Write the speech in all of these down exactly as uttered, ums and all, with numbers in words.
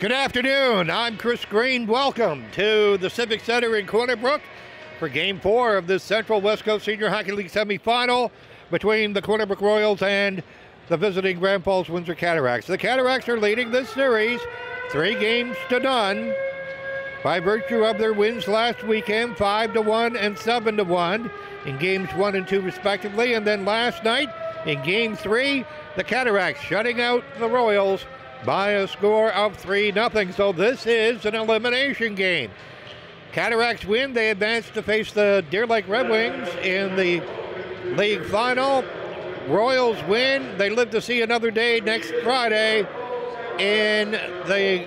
Good afternoon. I'm Chris Green. Welcome to the Civic Center in Brook for Game four of the Central West Coast Senior Hockey League semifinal between the Brook Royals and the visiting Grand Falls Windsor Cataracts. The Cataracts are leading this series three games to none by virtue of their wins last weekend, five to one and seven to one in games one and two respectively. And then last night in game three, the Cataracts shutting out the Royals by a score of three nothing. So this is an elimination game. Cataracts win. They advance to face the Deer Lake Red Wings in the league final. Royals win. They live to see another day next Friday in the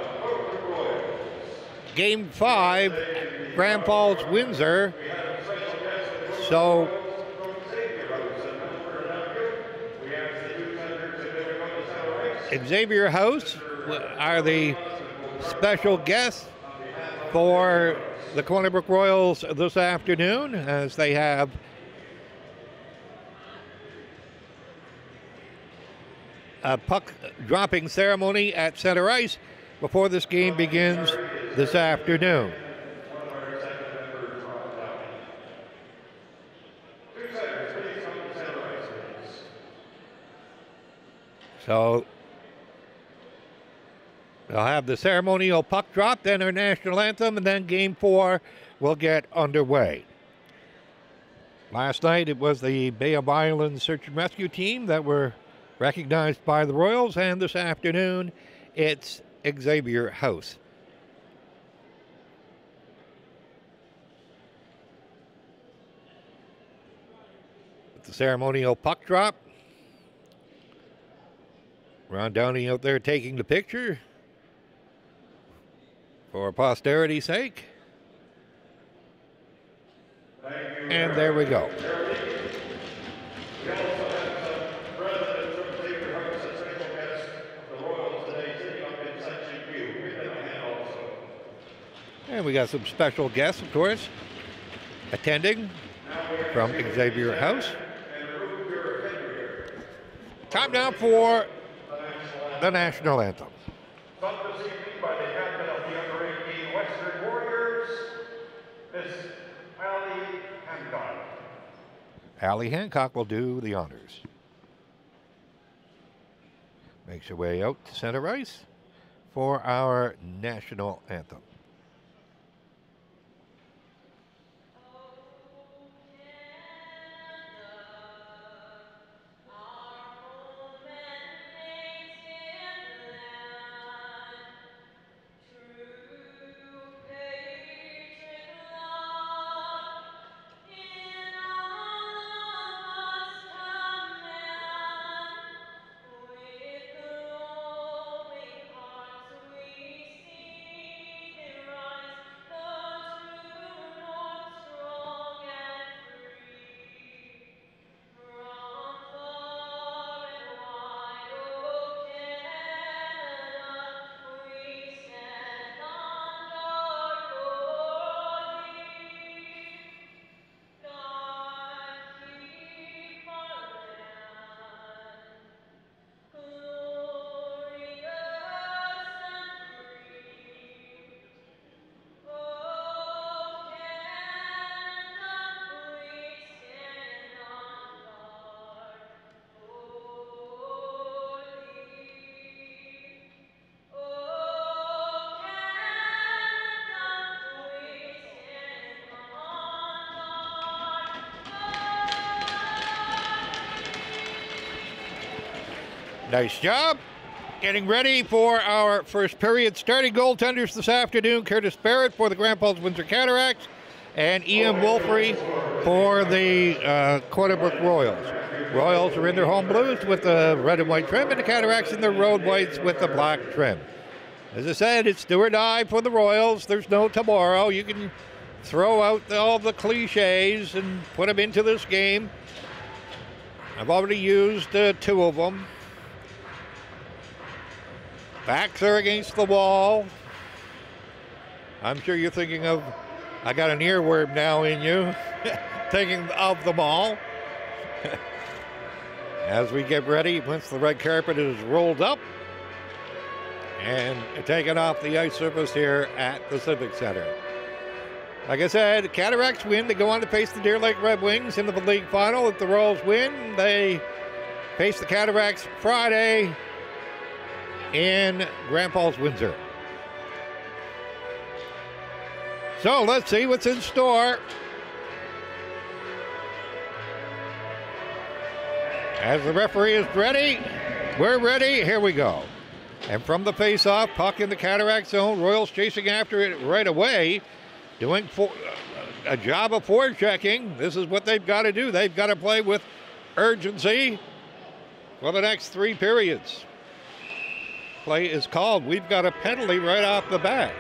game five, Grand Falls, Windsor. So Xavier House are the special guests for the Brook Royals this afternoon, as they have a puck dropping ceremony at center ice before this game begins this afternoon. So they'll have the ceremonial puck drop, then our national anthem, and then game four will get underway. Last night it was the Bay of Islands Search and Rescue team that were recognized by the Royals, and this afternoon it's Xavier House. With the ceremonial puck drop, Ron Downey out there taking the picture for posterity's sake. And there we go. And we got some special guests, of course, attending from Xavier House. Time now for the national anthem. Sung this evening by the captain of the under eighteen Western Warriors, Miss Allie Hancock. Allie Hancock will do the honors. Makes her way out to center ice for our national anthem. Nice job. Getting ready for our first period. Starting goaltenders this afternoon, Curtis Barrett for the Grand Falls Windsor Cataracts and Ian Wolfrey for the uh, Brook Royals. Royals are in their home blues with the red and white trim, and the Cataracts in their road whites with the black trim. As I said, it's do or die for the Royals. There's no tomorrow. You can throw out the, all the cliches and put them into this game. I've already used uh, two of them. Backs are against the wall. I'm sure you're thinking of, I got an earworm now in you, thinking of them all. As we get ready, once the red carpet is rolled up, and taken off the ice surface here at the Civic Center. Like I said, Cataracts win. They go on to face the Deer Lake Red Wings into the league final. If the Royals win, they face the Cataracts Friday in Grand Falls, Windsor. So let's see what's in store. As the referee is ready, we're ready. Here we go. And from the face-off, puck in the Cataract zone. Royals chasing after it right away, doing for, a job of forechecking. This is what they've got to do. They've got to play with urgency for the next three periods. Play is called. We've got a penalty right off the bat.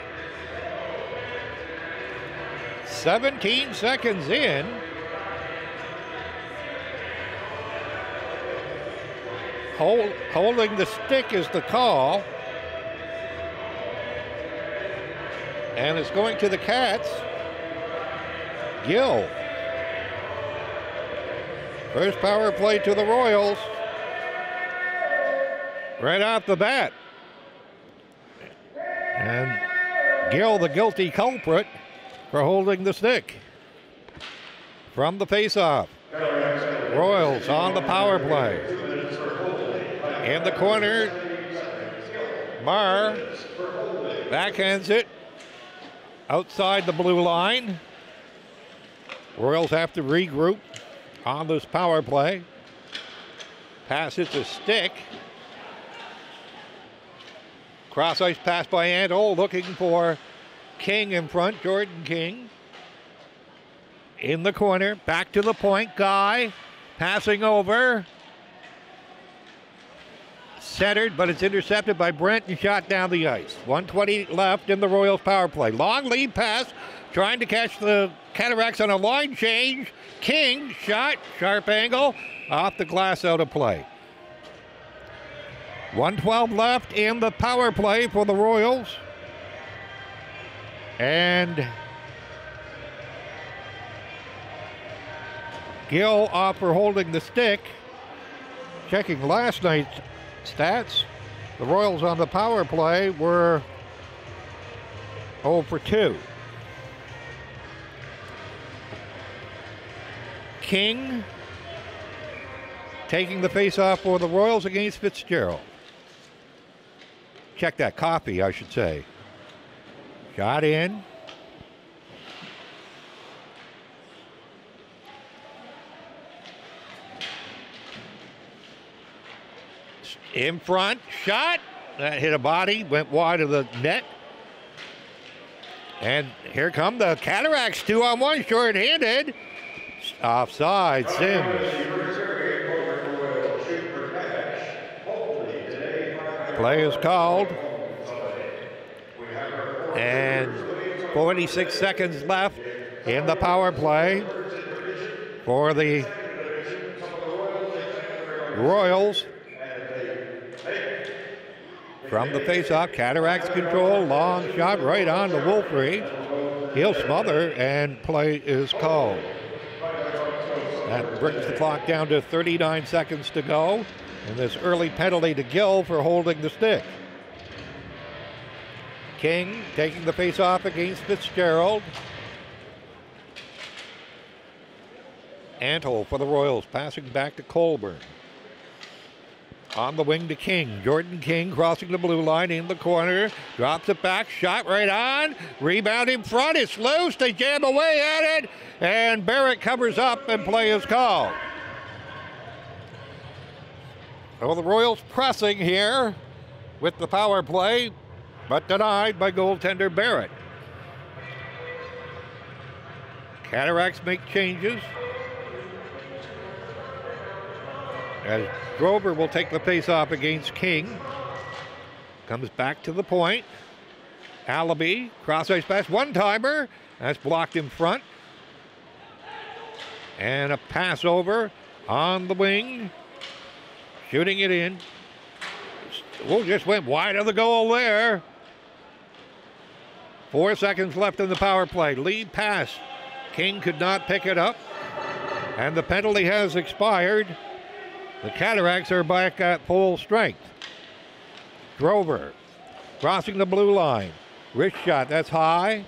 seventeen seconds in. Hold, holding the stick is the call. And it's going to the Cats. Gill. First power play to the Royals. Right off the bat. And Gill, the guilty culprit for holding the stick. From the face-off. Royals on the power play. In the corner, Marr backhands it outside the blue line. Royals have to regroup on this power play. Pass it to Stick. Cross ice pass by Antle, looking for King in front, Jordan King. In the corner, back to the point, Guy passing over. Centered, but it's intercepted by Brent and shot down the ice. one twenty left in the Royals power play. Long lead pass, trying to catch the Cataracts on a line change. King, shot, sharp angle, off the glass, out of play. one twelve left in the power play for the Royals. And Gill off for holding the stick. Checking last night's stats, the Royals on the power play were oh for two. King taking the face-off for the Royals against Fitzgerald. Check that, Coffee, I should say. Shot in. In front, shot. That hit a body, went wide of the net. And here come the Cataracts, two on one, short-handed. Offside, Sims. Play is called. And forty-six seconds left in the power play for the Royals. From the face-off, Cataracts control, long shot right on to Wolfrey. He'll smother, and play is called. That brings the clock down to thirty-nine seconds to go, and this early penalty to Gill for holding the stick. King taking the face-off against Fitzgerald. Antle for the Royals, passing back to Colburn. On the wing to King. Jordan King crossing the blue line in the corner. Drops it back. Shot right on. Rebound in front. It's loose. They jam away at it. And Barrett covers up, and play is called. So the Royals pressing here with the power play, but denied by goaltender Barrett. Cataracts make changes. As Grover will take the face-off against King. Comes back to the point. Allaby, cross-ice pass, one-timer. That's blocked in front. And a pass over on the wing. Shooting it in. Oh, just went wide of the goal there. Four seconds left in the power play. Lead pass. King could not pick it up. And the penalty has expired. The Cataracts are back at full strength. Drover crossing the blue line. Wrist shot, that's high.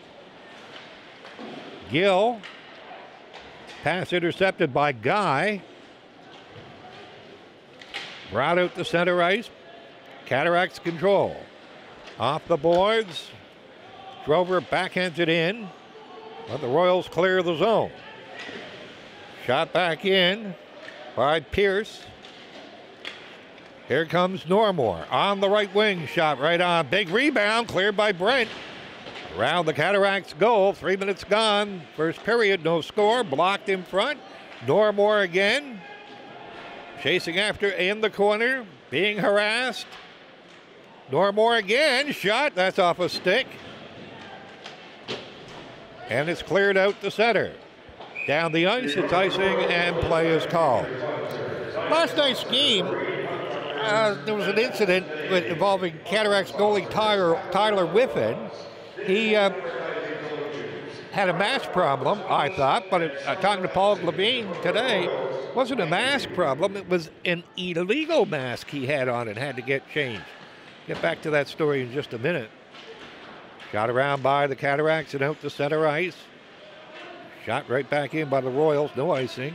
Gill. Pass intercepted by Guy. Brought out to center ice. Cataracts control. Off the boards. Drover backhands it in. But the Royals clear the zone. Shot back in by Pierce. Here comes Normore on the right wing. Shot right on. Big rebound cleared by Brent. Around the Cataracts goal. Three minutes gone. First period, no score. Blocked in front. Normore again. Chasing after in the corner. Being harassed. Normore again. Shot. That's off a stick. And it's cleared out to center. Down the ice, it's icing, and play is called. Last night's game, uh, there was an incident involving Cataracts goalie Tyler, Tyler Whiffen. He uh, had a mask problem, I thought, but it, uh, talking to Paul Levine today, it wasn't a mask problem, it was an illegal mask he had on and had to get changed. Get back to that story in just a minute. Shot around by the Cataracts and out to center ice. Shot right back in by the Royals, no icing.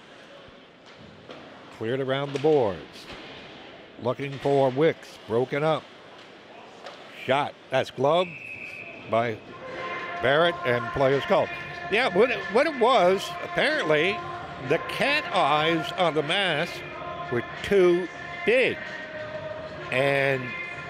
Cleared around the boards. Looking for Wicks, broken up. Shot, that's gloved by Barrett, and play is called. Yeah, what it, what it was, apparently, the cat eyes on the mask were too big. And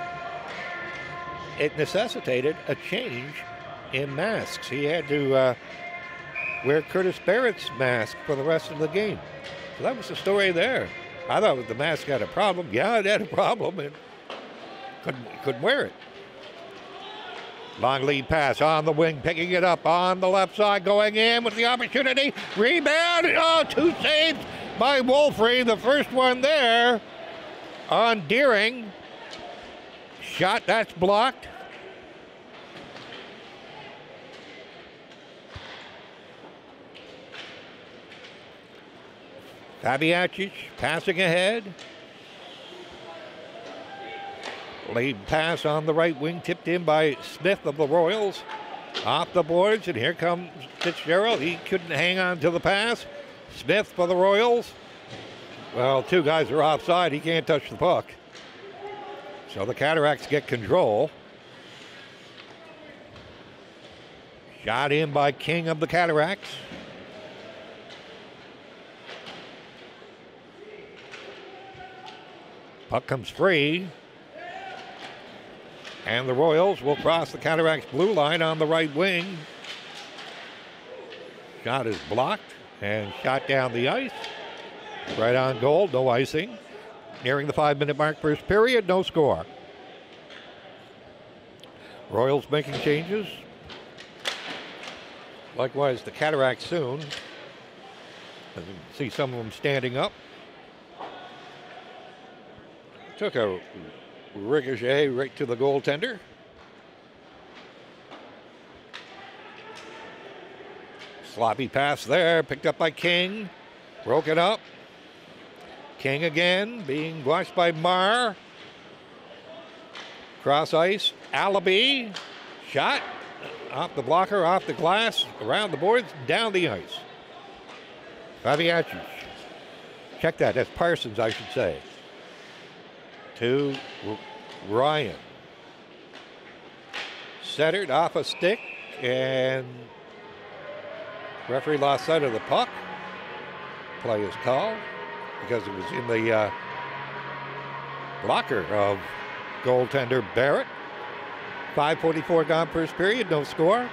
it necessitated a change in masks. He had to uh, wear Curtis Barrett's mask for the rest of the game. So that was the story there. I thought the mask had a problem. Yeah, it had a problem, and couldn't, couldn't wear it. Long lead pass on the wing, picking it up on the left side, going in with the opportunity. Rebound, oh, two saves by Wolfrey. The first one there on Deering. Shot, that's blocked. Fabiacic passing ahead. Lead pass on the right wing, tipped in by Smith of the Royals. Off the boards, and here comes Fitzgerald. He couldn't hang on to the pass. Smith for the Royals. Well, two guys are offside. He can't touch the puck. So the Cataracts get control. Shot in by King of the Cataracts. Puck comes free. And the Royals will cross the Cataracts blue line on the right wing. Shot is blocked and shot down the ice. Right on goal, no icing. Nearing the five-minute mark, first period, no score. Royals making changes. Likewise, the Cataracts soon. As you can see some of them standing up. Took a ricochet right to the goaltender. Sloppy pass there, picked up by King. Broken up. King again, being watched by Marr. Cross ice, Allaby. Shot off the blocker, off the glass, around the boards, down the ice. Fabiacic. Check that, that's Parsons, I should say. To Ryan. Centered off a stick, and referee lost sight of the puck. Play is called because it was in the uh, blocker of goaltender Barrett. five forty-four gone first period, no score.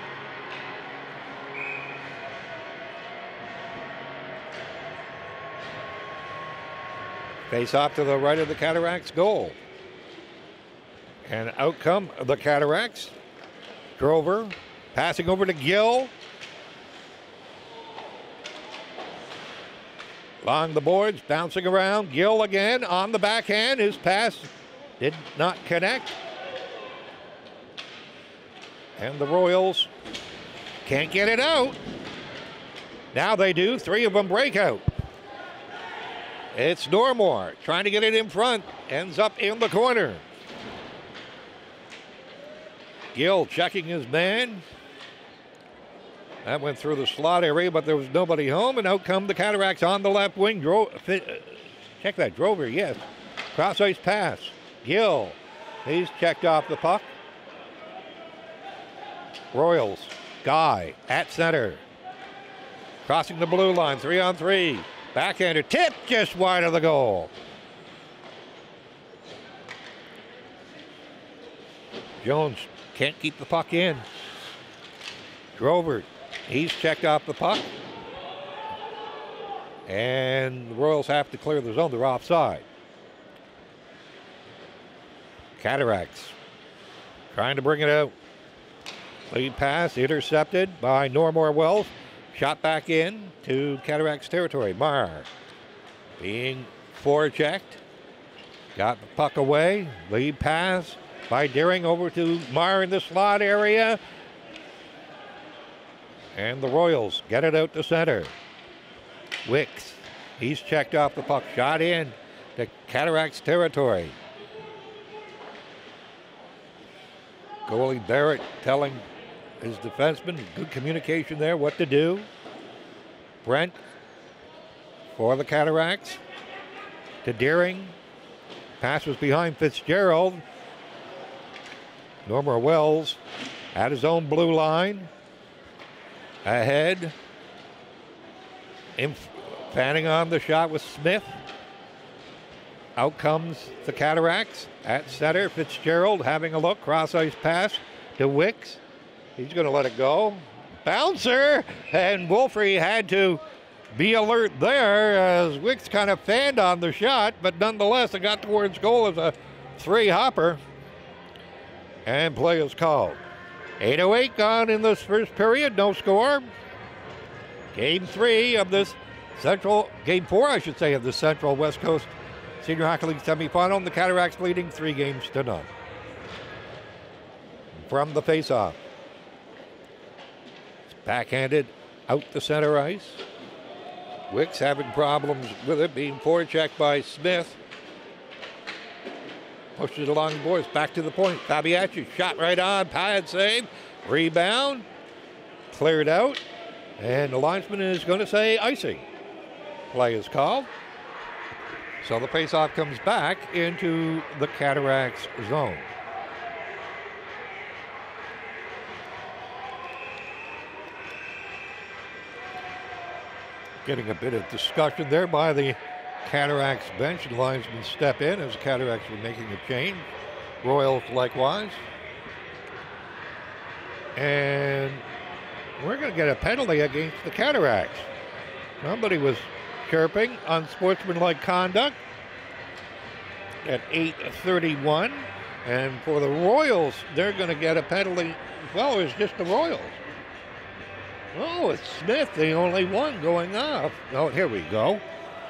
Face off to the right of the Cataracts goal. And out come the Cataracts. Drover passing over to Gill. Along the boards, bouncing around. Gill again on the backhand. His pass did not connect. And the Royals can't get it out. Now they do. Three of them break out. It's Normore trying to get it in front. Ends up in the corner. Gill checking his man. That went through the slot area, but there was nobody home, and out come the Cataracts on the left wing. Dro- fit, uh, check that, Drover, yes. Cross ice pass. Gill, he's checked off the puck. Royals, Guy at center. Crossing the blue line, three on three. Backhander, tip just wide of the goal. Jones can't keep the puck in. Drover, he's checked off the puck. And the Royals have to clear the zone. They're offside. Cataracts trying to bring it out. Lead pass intercepted by Normore Wells. Shot back in to Cataracts territory. Marr being forechecked. Got the puck away. Lead pass by Deering over to Marr in the slot area. And the Royals get it out to center. Wicks, he's checked off the puck. Shot in to Cataracts territory. Goalie Barrett telling his defenseman, good communication there, what to do. Brent for the Cataracts to Deering. Pass was behind Fitzgerald. Normore Wells at his own blue line. Ahead. In, fanning on the shot with Smith. Out comes the Cataracts at center. Fitzgerald having a look. Cross ice pass to Wicks. He's going to let it go. Bouncer, and Wolfrey had to be alert there as Wicks kind of fanned on the shot, but nonetheless it got towards goal as a three-hopper. And play is called. eight oh eight gone in this first period, no score. Game three of this Central, game four I should say, of the Central West Coast Senior Hockey League semifinal, and the Cataracts leading three games to none. From the faceoff. Backhanded out the center ice. Wicks having problems with it, being forechecked by Smith. Pushes it along the boards, back to the point. Fabiacci shot right on, pad save, rebound, cleared out, and the linesman is going to say icing. Play is called. So the faceoff comes back into the Cataracts zone. Getting a bit of discussion there by the Cataracts bench, and linesmen step in as the Cataracts were making a change. Royals likewise. And we're going to get a penalty against the Cataracts. Somebody was chirping unsportsmanlike conduct at eight thirty-one. And for the Royals, they're going to get a penalty. Well, it's just the Royals. Oh, it's Smith, the only one going off. Oh, here we go.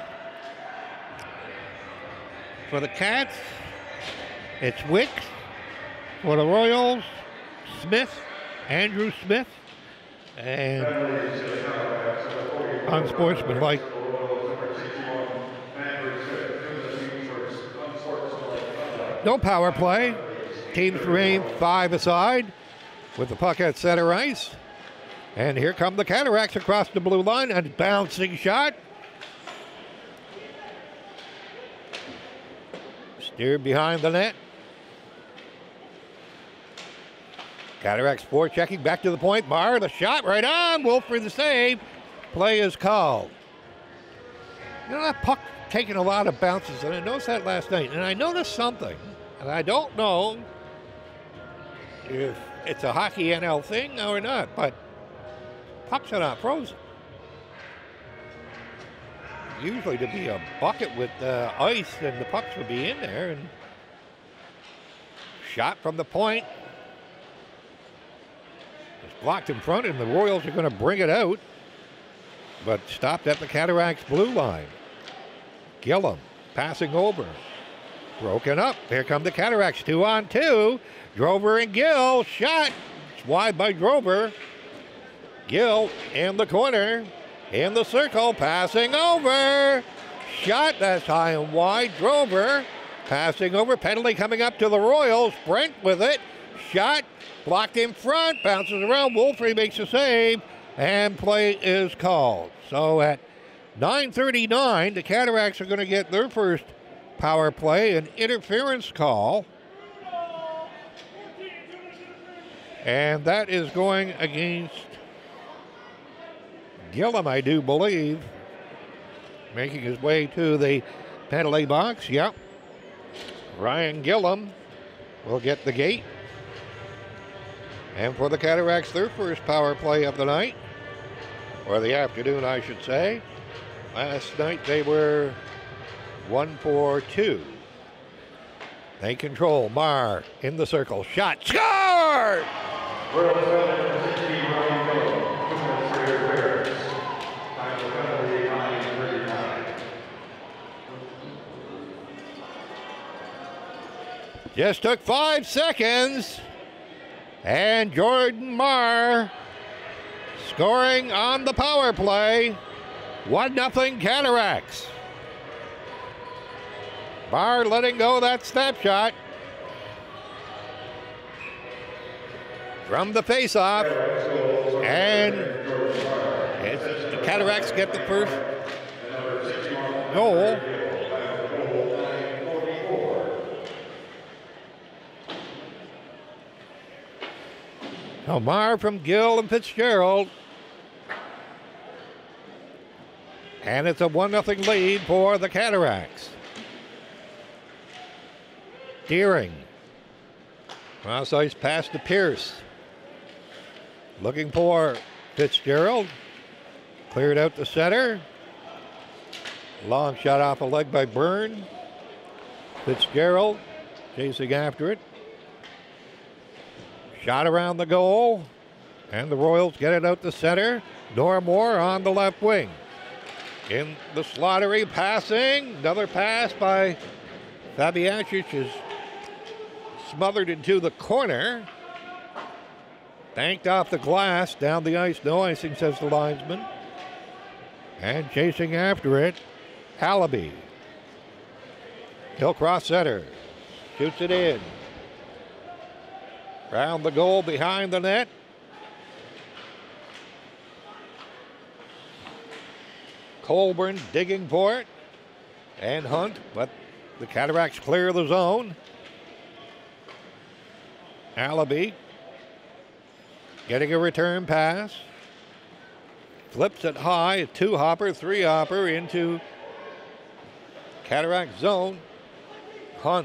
For the Cats, it's Wicks. For the Royals, Smith, Andrew Smith, and unsportsmanlike. No power play. Teams remain five aside with the puck at center ice. And here come the Cataracts across the blue line, and bouncing shot. Steered behind the net. Cataracts forechecking back to the point. Marr, the shot right on. Wolf for the save. Play is called. You know, that puck taking a lot of bounces, and I noticed that last night. And I noticed something, and I don't know if it's a hockey N L thing or not, but pucks are not frozen. Usually to be a bucket with uh, ice, and the pucks would be in there. And shot from the point. It's blocked in front, and the Royals are going to bring it out, but stopped at the Cataracts blue line. Gillum passing over. Broken up. Here come the Cataracts, two on two. Drover and Gill. Shot. It's wide by Drover. Gill in the corner, in the circle, passing over. Shot, that's high and wide. Drover passing over. Penalty coming up to the Royals. Brent with it. shot, blocked in front, bounces around. Wolfrey makes a save, and play is called. So at nine thirty-nine, the Cataracts are going to get their first power play, an interference call. And that is going against Gillum, I do believe, making his way to the penalty box. Yep. Ryan Gillum will get the gate. And for the Cataracts, their first power play of the night, or the afternoon, I should say. Last night they were one for two. They control. Marr in the circle. Shot. Score! Just took five seconds. And Jordan Marr scoring on the power play. one nothing Cataracts. Marr letting go that snapshot from the faceoff. And the Cataracts get the first goal. Marr from Gill and Fitzgerald. And it's a one nothing lead for the Cataracts. Deering. Cross ice pass to Pierce. Looking for Fitzgerald. Cleared out the center. Long shot off a leg by Byrne. Fitzgerald chasing after it. Shot around the goal, and the Royals get it out the center. Normore on the left wing. In the Slattery, passing. Another pass by Fabiancic is smothered into the corner. Banked off the glass, down the ice. No icing, says the linesman. And chasing after it, Hallaby. He'll cross center. Shoots it in. Round the goal behind the net. Colburn digging for it. And Hunt, but the Cataracts clear the zone. Allaby getting a return pass. Flips it high, a two-hopper, three-hopper into Cataract zone. Hunt.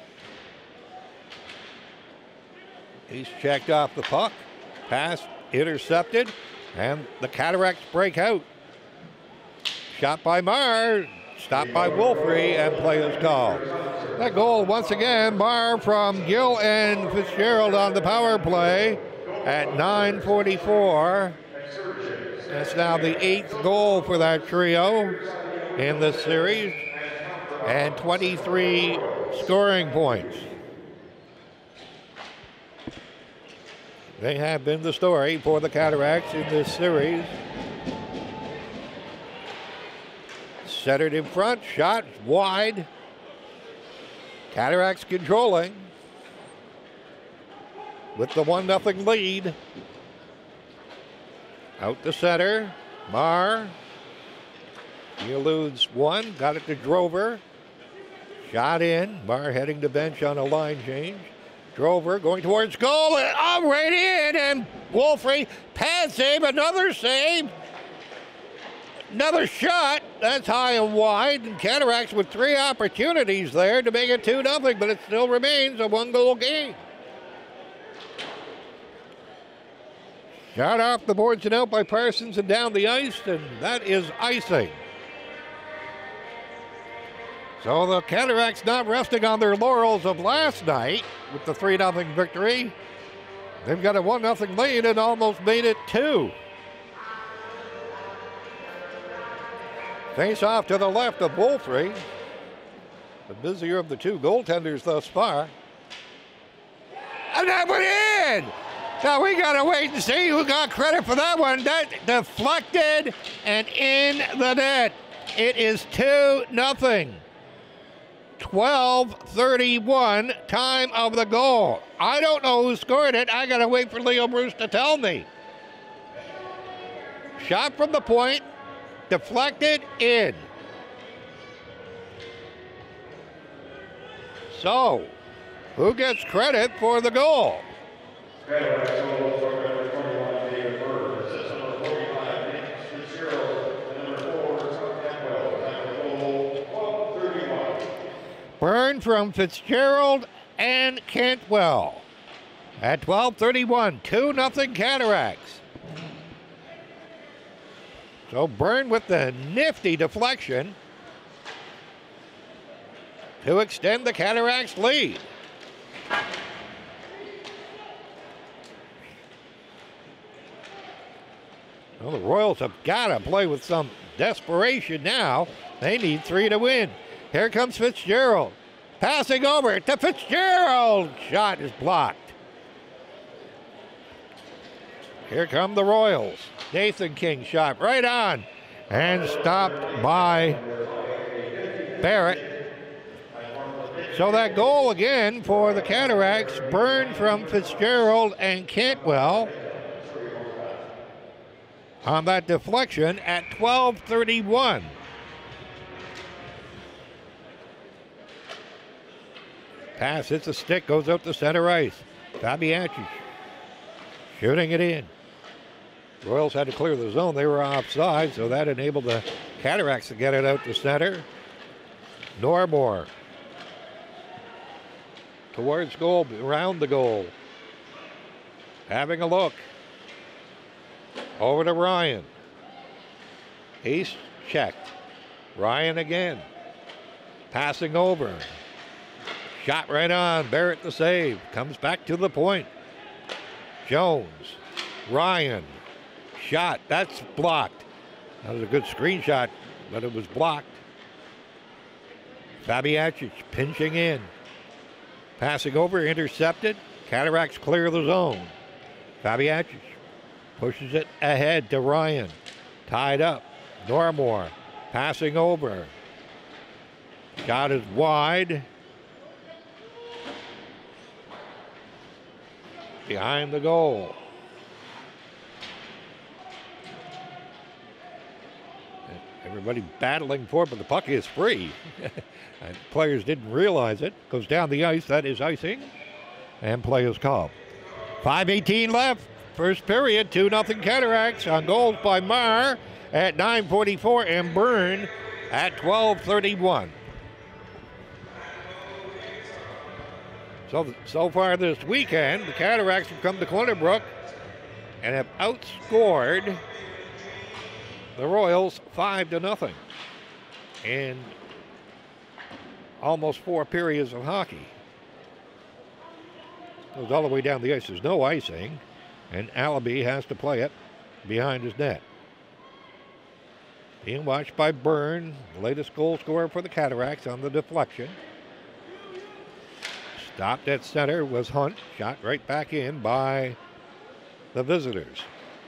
He's checked off the puck. Pass intercepted. And the Cataracts break out. Shot by Marr. Stopped by Wolfrey, and play is called. That goal, once again, Marr from Gill and Fitzgerald on the power play at nine forty-four. That's now the eighth goal for that trio in this series, and twenty-three scoring points. They have been the story for the Cataracts in this series. Centered in front, shot wide. Cataracts controlling with the one nothing lead. Out the center, Marr. He eludes one, got it to Drover. Shot in, Marr heading to bench on a line change. Drover going towards goal, and oh, right in, and Wolfrey, pad save, another save. Another shot, that's high and wide, and Cataracts with three opportunities there to make it two nothing, but it still remains a one-goal game. Shot off the boards and out by Parsons and down the ice, and that is icing. So the Cataracts not resting on their laurels of last night with the three nothing victory. They've got a one nothing lead and almost made it two. Face off to the left of Wolfrey. The busier of the two goaltenders thus far. And that went in! Now we gotta wait and see who got credit for that one. That deflected and in the net. It is two nothing. twelve thirty-one, time of the goal. I don't know who scored it. I got to wait for Leo Bruce to tell me. Shot from the point, deflected in. So, who gets credit for the goal? Cataracts goal for number twenty-one, David Bird. Assist number forty-five, Nick Fitzgerald. And number four, Tom Campbell. Time of goal, twelve thirty-one. Burn from Fitzgerald and Cantwell. At twelve thirty-one, two nothing Cataracts. So Burn with the nifty deflection to extend the Cataracts' lead. Well, the Royals have got to play with some desperation now. They need three to win. Here comes Fitzgerald. Passing over to Fitzgerald. Shot is blocked. Here come the Royals. Nathan King shot right on and stopped by Barrett. So that goal again for the Cataracts, Burn from Fitzgerald and Cantwell on that deflection at twelve thirty-one. Pass hits a stick, goes out to center ice. Fabianchi shooting it in. Royals had to clear the zone. They were offside, so that enabled the Cataracts to get it out to center. Normore towards goal, around the goal. Having a look. Over to Ryan. He's checked. Ryan again. Passing over. Shot right on. Barrett the save. Comes back to the point. Jones. Ryan. Shot. That's blocked. That was a good screenshot, but it was blocked. Fabianchi pinching in. Passing over. Intercepted. Cataracts clear the zone. Fabianchi pushes it ahead to Ryan. Tied up. Normore passing over. Shot is wide. Behind the goal. Everybody battling for it, but the puck is free. And players didn't realize it. Goes down the ice. That is icing. And play is called. five eighteen left. First period, two nothing Cataracts on goals by Marr at nine forty-four and Burn at twelve thirty-one. So, so far this weekend, the Cataracts have come to Corner Brook and have outscored the Royals five to nothing in almost four periods of hockey. Goes all the way down the ice. There's no icing. And Allaby has to play it behind his net. Being watched by Byrne, the latest goal scorer for the Cataracts on the deflection. Stopped at center was Hunt. Shot right back in by the visitors.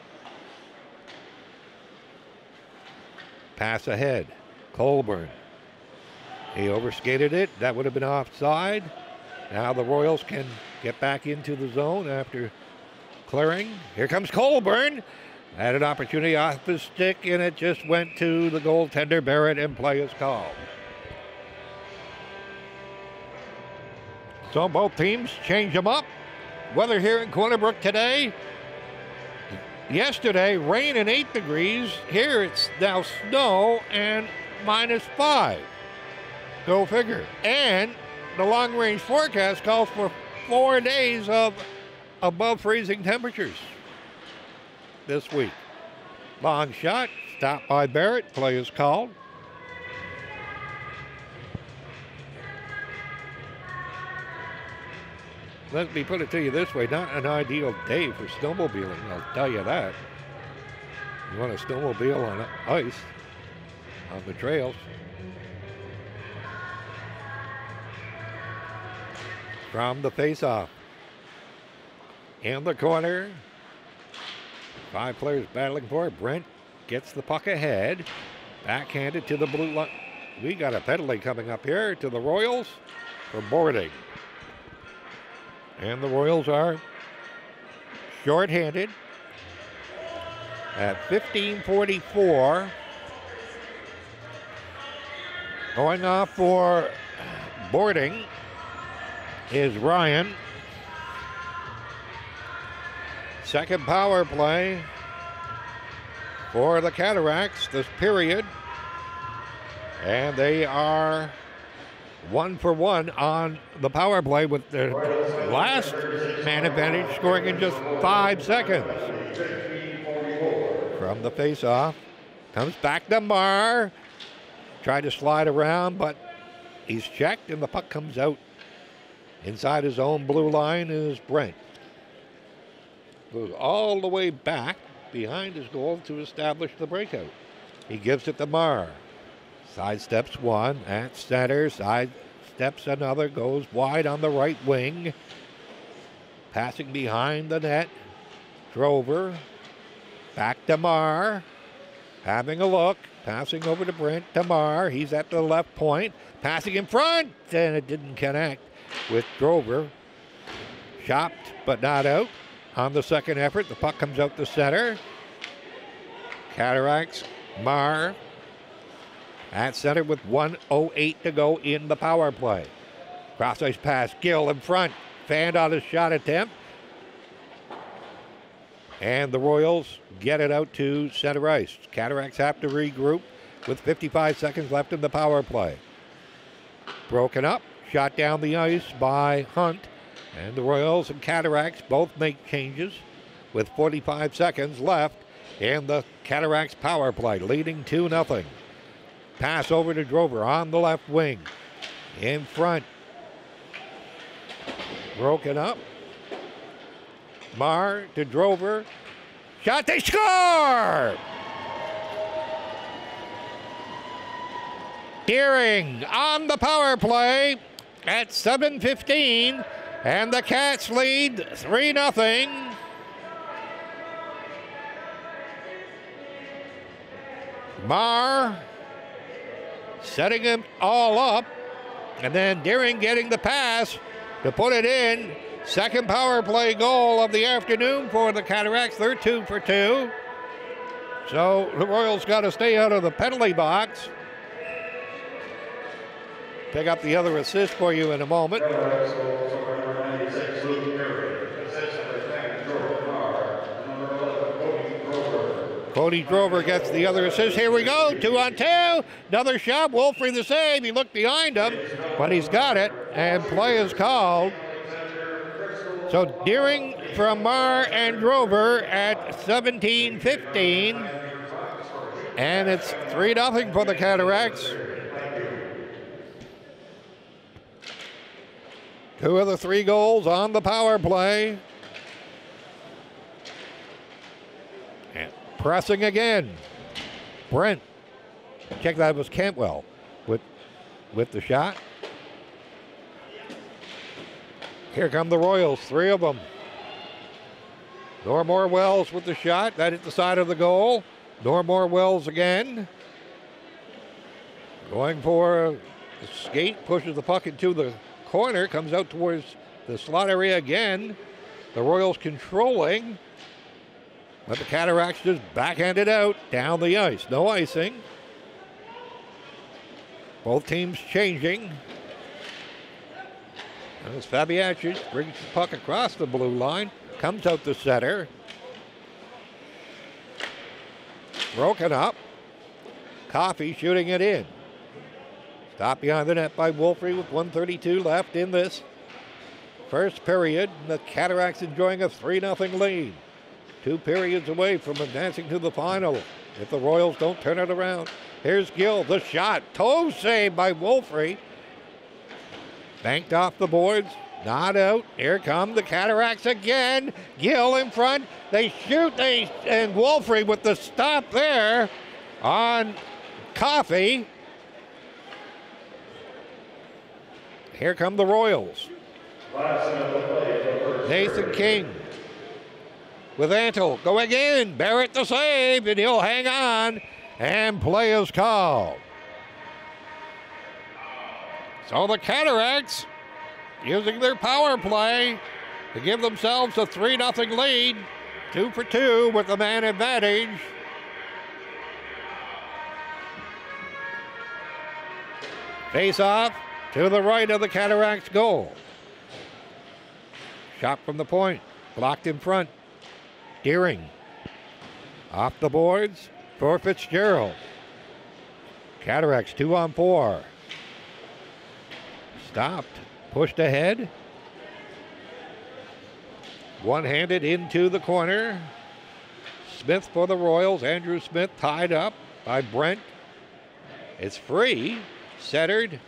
Pass ahead. Colburn. He overskated it. That would have been offside. Now the Royals can get back into the zone after clearing. Here comes Colburn. Had an opportunity off his stick, and it just went to the goaltender Barrett, and play is called. So both teams change them up. Weather here in Corner Brook today. Yesterday, rain and eight degrees. Here it's now snow and minus five. Go figure. And the long-range forecast calls for four days of above freezing temperatures this week. Long shot, stopped by Barrett. Play is called. Let me put it to you this way, not an ideal day for snowmobiling, I'll tell you that. You want a snowmobile on ice, on the trails. From the face-off. In the corner. Five players battling for it. Brent gets the puck ahead. Backhanded to the blue line. we got a penalty coming up here to the Royals for boarding. And the Royals are shorthanded at fifteen forty-four. Going off for boarding is Ryan. Second power play for the Cataracts this period. And they are one for one on the power play with the last man advantage scoring in just five seconds. From the face-off, comes back to Marr. Tried to slide around, but he's checked and the puck comes out. Inside his own blue line is Brent. Goes all the way back behind his goal to establish the breakout. He gives it to Marr. Side steps one at center, side steps another, goes wide on the right wing. Passing behind the net. Drover. Back to Marr. Having a look. Passing over to Brent to Marr. He's at the left point. Passing in front, and it didn't connect with Drover. Chopped, but not out. On the second effort, the puck comes out the center. Cataracts, Marr. At center with one oh eight to go in the power play. Cross-ice pass, Gill in front. Fanned on his shot attempt. And the Royals get it out to center ice. Cataracts have to regroup with fifty-five seconds left in the power play. Broken up, shot down the ice by Hunt. And the Royals and Cataracts both make changes with forty-five seconds left in the Cataracts power play, leading two nothing. Pass over to Drover on the left wing. In front. Broken up. Marr to Drover. Shot, they score! Deering on the power play at seven fifteen. And the Cats lead three nothing. Marr setting them all up. And then Deering getting the pass to put it in. Second power play goal of the afternoon for the Cataracts. They're two for two. So the Royals got to stay out of the penalty box. Pick up the other assist for you in a moment. Cody Drover gets the other assist. Here we go, two on two. Another shot, Wolfrey the save. He looked behind him, but he's got it, and play is called. So Deering from Marr and Drover at seventeen fifteen. And it's three nothing for the Cataracts. Two of the three goals on the power play. And pressing again. Brent. Check that, was Cantwell with, with the shot. Here come the Royals, three of them. Normore Wells with the shot. That hit the side of the goal. Normore Wells again. Going for the skate, pushes the puck into the corner, comes out towards the slot area again. The Royals controlling, but the Cataracts just backhanded out down the ice. No icing. Both teams changing. As Fabiancic brings the puck across the blue line, comes out the center. Broken up. Coffey shooting it in. Stopped behind the net by Wolfrey with one thirty-two left in this first period. The Cataracts enjoying a three nothing lead. Two periods away from advancing to the final if the Royals don't turn it around. Here's Gill, the shot. Toe save by Wolfrey. Banked off the boards, not out. Here come the Cataracts again. Gill in front. They shoot, they and Wolfrey with the stop there on Coffey. Here come the Royals. Nathan King with Antle going in. Barrett the save, and he'll hang on, and play is called. So the Cataracts using their power play to give themselves a three nothing lead. Two for two with the man advantage. Face off to the right of the Cataracts goal. Shot from the point, blocked in front. Deering off the boards for Fitzgerald. Cataracts two on four. Stopped, pushed ahead. One-handed into the corner. Smith for the Royals. Andrew Smith tied up by Brent. It's free, centered.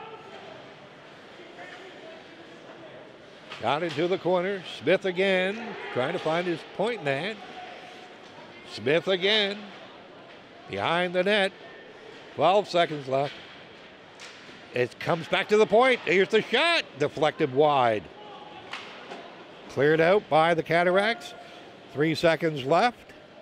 Shot into the corner. Smith again, trying to find his point man. Smith again, behind the net. twelve seconds left. It comes back to the point. Here's the shot, deflected wide. Cleared out by the Cataracts. Three seconds left.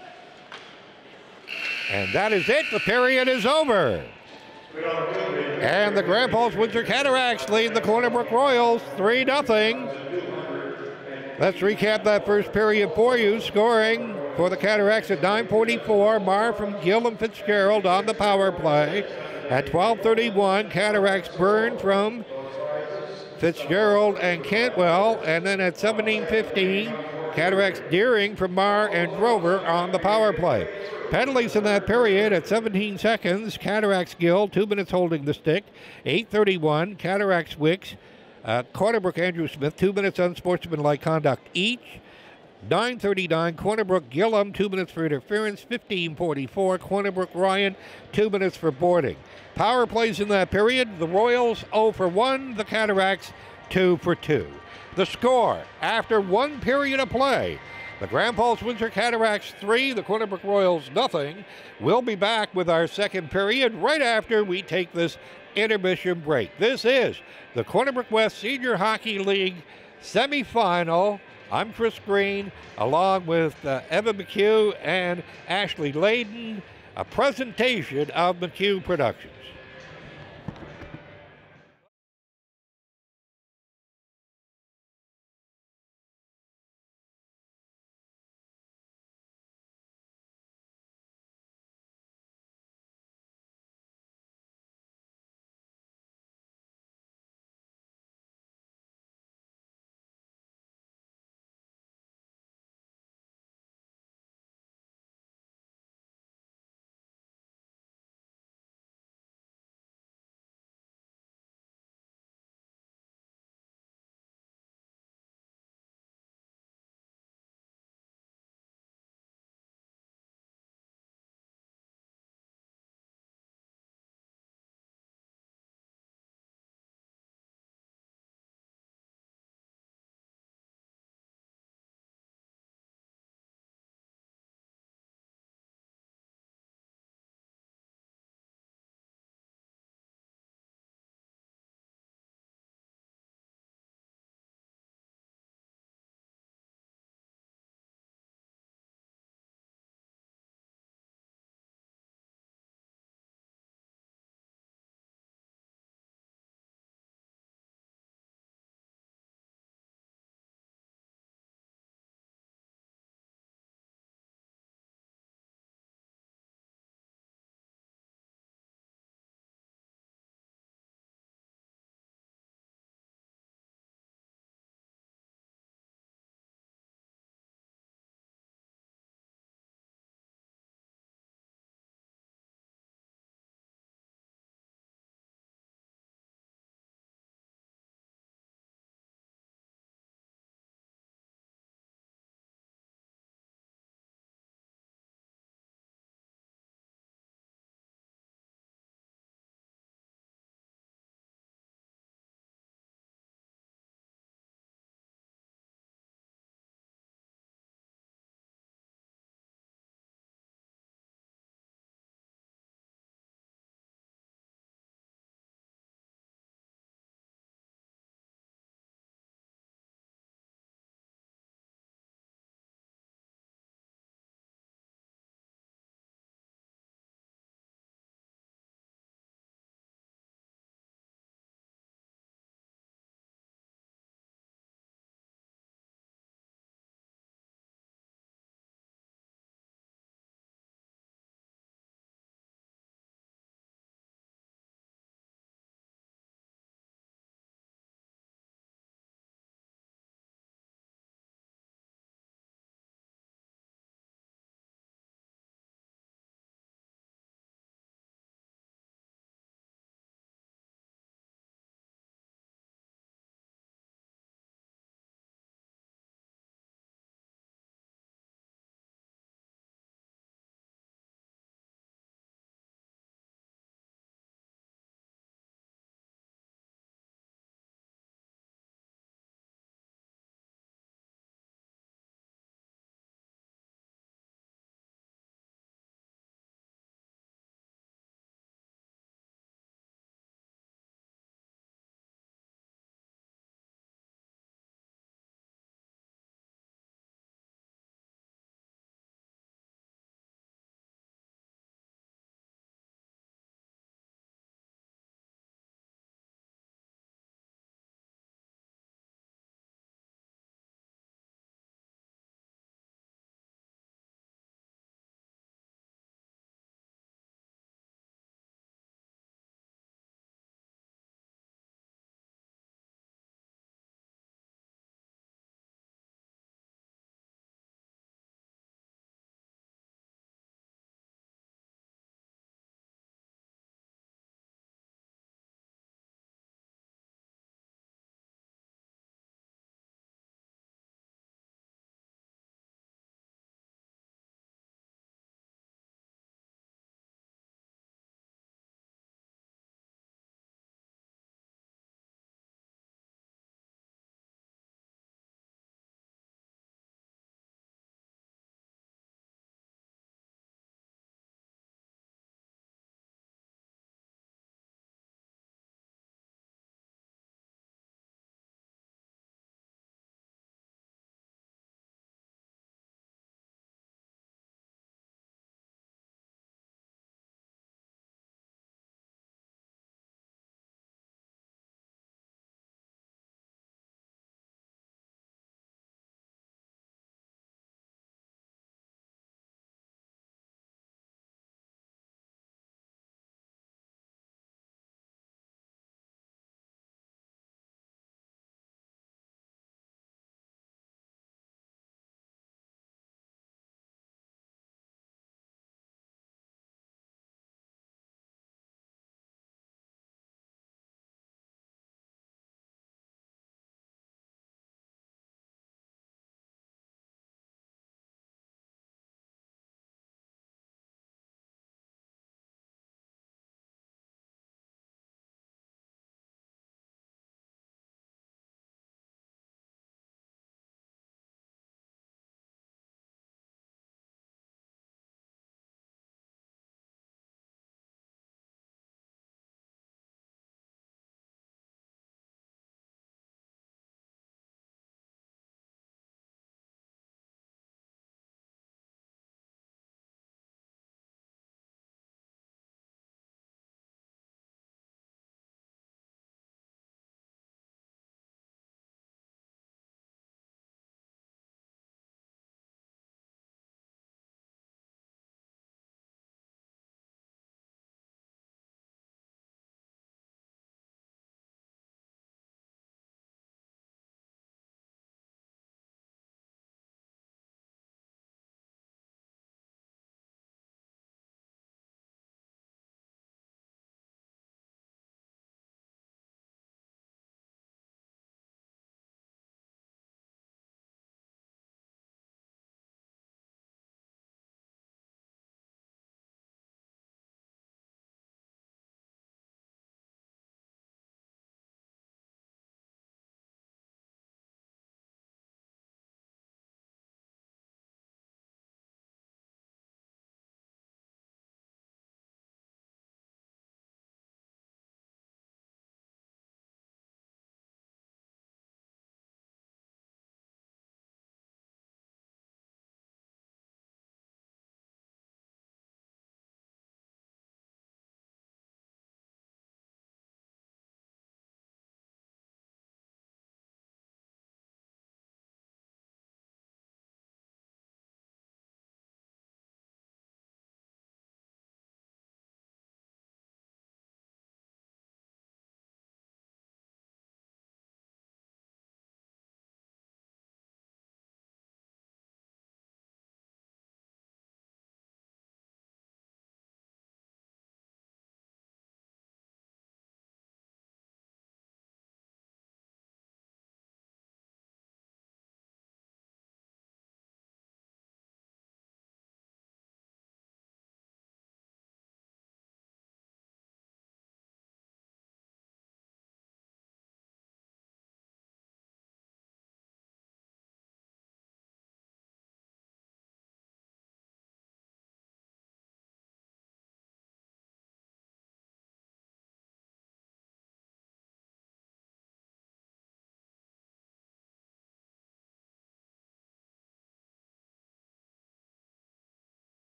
And that is it. The period is over. And the Grand Falls Windsor Cataracts lead the Corner Brook Royals three nothing. Let's recap that first period for you. Scoring for the Cataracts at nine forty-four, Marr from Gill and Fitzgerald on the power play. At twelve thirty-one, Cataracts Byrne from Fitzgerald and Cantwell. And then at seventeen fifteen, Cataracts Deering from Marr and Drover on the power play. Penalties in that period at seventeen seconds. Cataracts Gill, two minutes holding the stick. eight thirty-one, Cataracts Wicks. Uh, Corner Brook Andrew Smith, two minutes unsportsmanlike conduct each. nine thirty-nine, Corner Brook Gillum, two minutes for interference. fifteen forty-four, Corner Brook Ryan, two minutes for boarding. Power plays in that period. The Royals oh for one, the Cataracts two for two. The score after one period of play. The Grand Falls Windsor Cataracts three, the Corner Brook Royals nothing. We'll be back with our second period right after we take this intermission break. This is the Corner Brook West Senior Hockey League semifinal. I'm Chris Green, along with uh, Evan McHugh and Ashley Layden, a presentation of McHugh Productions.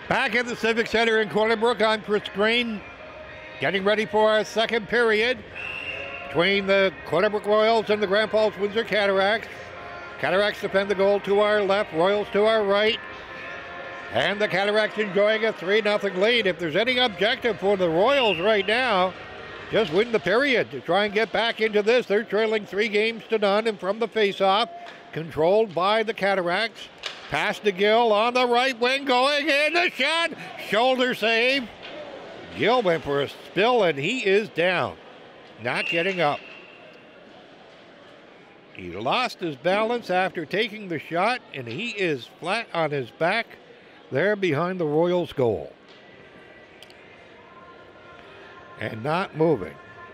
Back at the Civic Center in Corner Brook, I'm Chris Green, getting ready for our second period between the Corner Brook Royals and the Grand Falls Windsor Cataracts. Cataracts defend the goal to our left, Royals to our right. And the Cataracts enjoying a three nothing lead. If there's any objective for the Royals right now, just win the period to try and get back into this. They're trailing three games to none, and from the face-off, controlled by the Cataracts. Pass to Gill on the right wing, going in, the shot, shoulder save. Gill went for a spill, and he is down, not getting up. He lost his balance after taking the shot, and he is flat on his back there behind the Royals' goal. And not moving.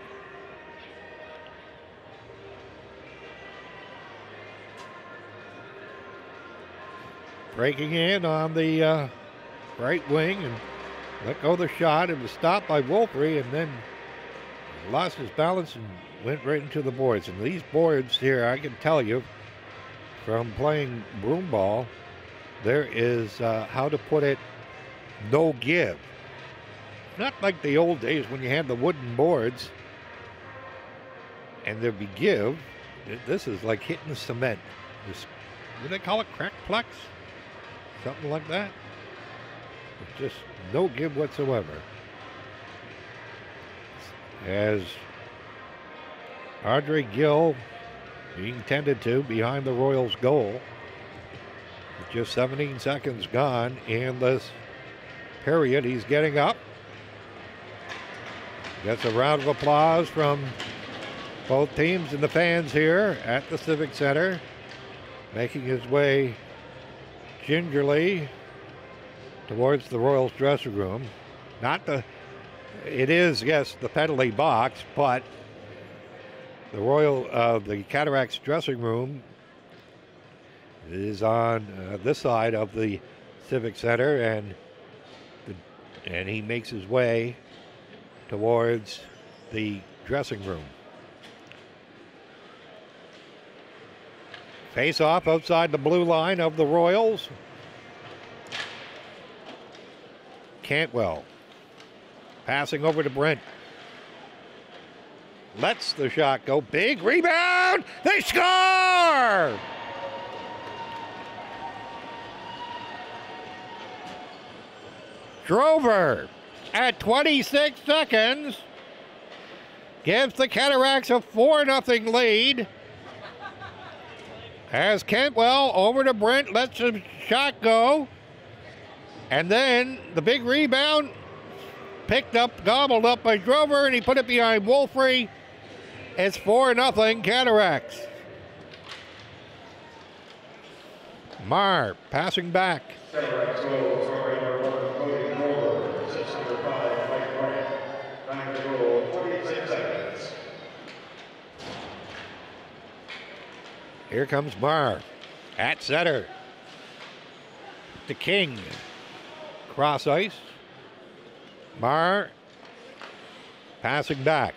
Breaking in on the uh, right wing and let go of the shot. It was stopped by Wolfrey, and then lost his balance and went right into the boards. And these boards here, I can tell you from playing broom ball, there is, uh, how to put it, no give. Not like the old days when you had the wooden boards and there'd be give. This is like hitting the cement. This, what do they call it? Crack plex? Something like that. It's just no give whatsoever. As Andre Gill being tended to behind the Royals' goal. With just seventeen seconds gone in this period. He's getting up. Gets a round of applause from both teams and the fans here at the Civic Center. Making his way gingerly towards the Royals dressing room. Not the, it is, yes, the penalty box, but the Royal, uh, the Cataracts dressing room is on uh, this side of the Civic Center, and the, and he makes his way towards the dressing room. Face off outside the blue line of the Royals. Cantwell passing over to Brent. Lets the shot go. Big rebound. They score! Drover at twenty-six seconds gives the Cataracts a four nothing lead. As Cantwell over to Brent, lets the shot go. And then the big rebound picked up, gobbled up by Drover, and he put it behind Wolfrey. It's four nothing Cataracts. Marr passing back. Cataracts goal, scoring number one, Cody Moore, assist number five, Mike Bryant. Time to goal, twenty-six seconds. Here comes Marr at center. To King. Cross ice. Marr passing back.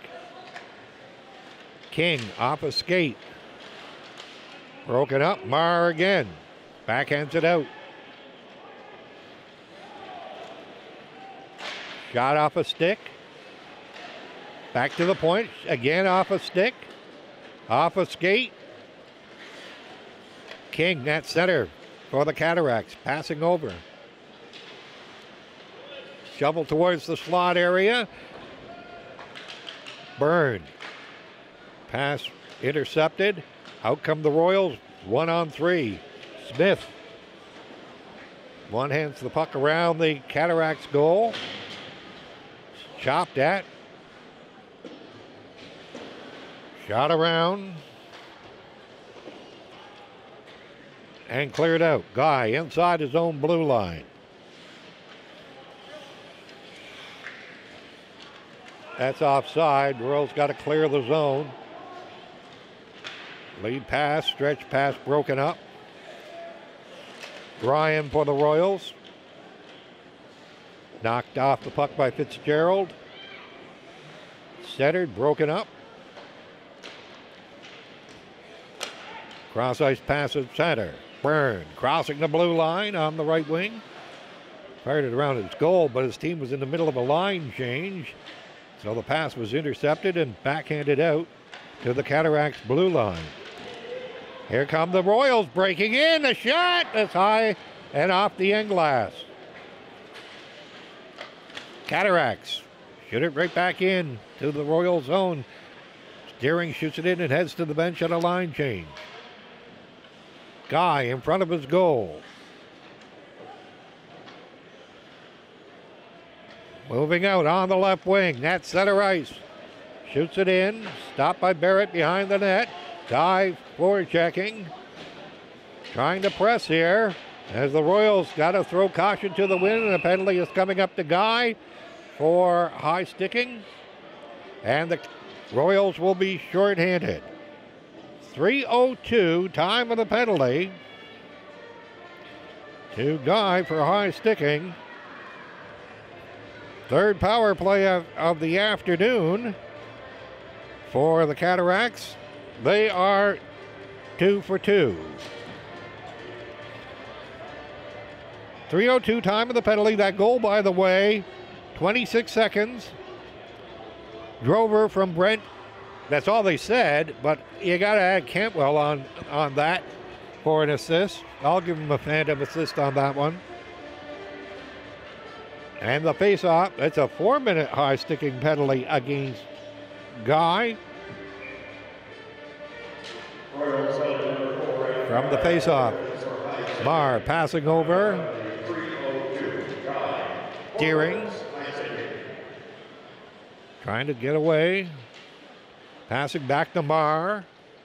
King off a skate. Broken up. Marr again. Backhands it out. Shot off a stick. Back to the point. Again off a stick. Off a skate. King at center for the Cataracts. Passing over. Shovel towards the slot area. Byrne. Pass intercepted. Out come the Royals. One on three. Smith. One hands the puck around the Cataracts goal. Chopped at. Shot around. And cleared out. Guy inside his own blue line. That's offside. Royals got to clear the zone. Lead pass, stretch pass broken up. Ryan for the Royals. Knocked off the puck by Fitzgerald. Centered, broken up. Cross ice pass at center. Byrne crossing the blue line on the right wing. fired it around his goal, but his team was in the middle of a line change. So the pass was intercepted and backhanded out to the Cataracts blue line. Here come the Royals breaking in. A shot that's high and off the end glass. Cataracts shoot it right back in to the Royal zone. Steering shoots it in and heads to the bench on a line change. Guy in front of his goal. Moving out on the left wing. That's center ice. Shoots it in. Stopped by Barrett behind the net. Guy floor checking. Trying to press here. As the Royals got to throw caution to the wind, and a penalty is coming up to Guy for high sticking. And the Royals will be shorthanded. three oh two, time of the penalty. To Guy for high sticking. Third power play of, of the afternoon for the Cataracts. They are two for two. three oh two, time of the penalty. That goal, by the way, twenty-six seconds. Drover from Brent. That's all they said, but you got to add Cantwell on, on that for an assist. I'll give him a phantom assist on that one. And the face-off, it's a four-minute high-sticking penalty against Guy. From the face-off, Marr passing over. Deering trying to get away. Passing back to Marr.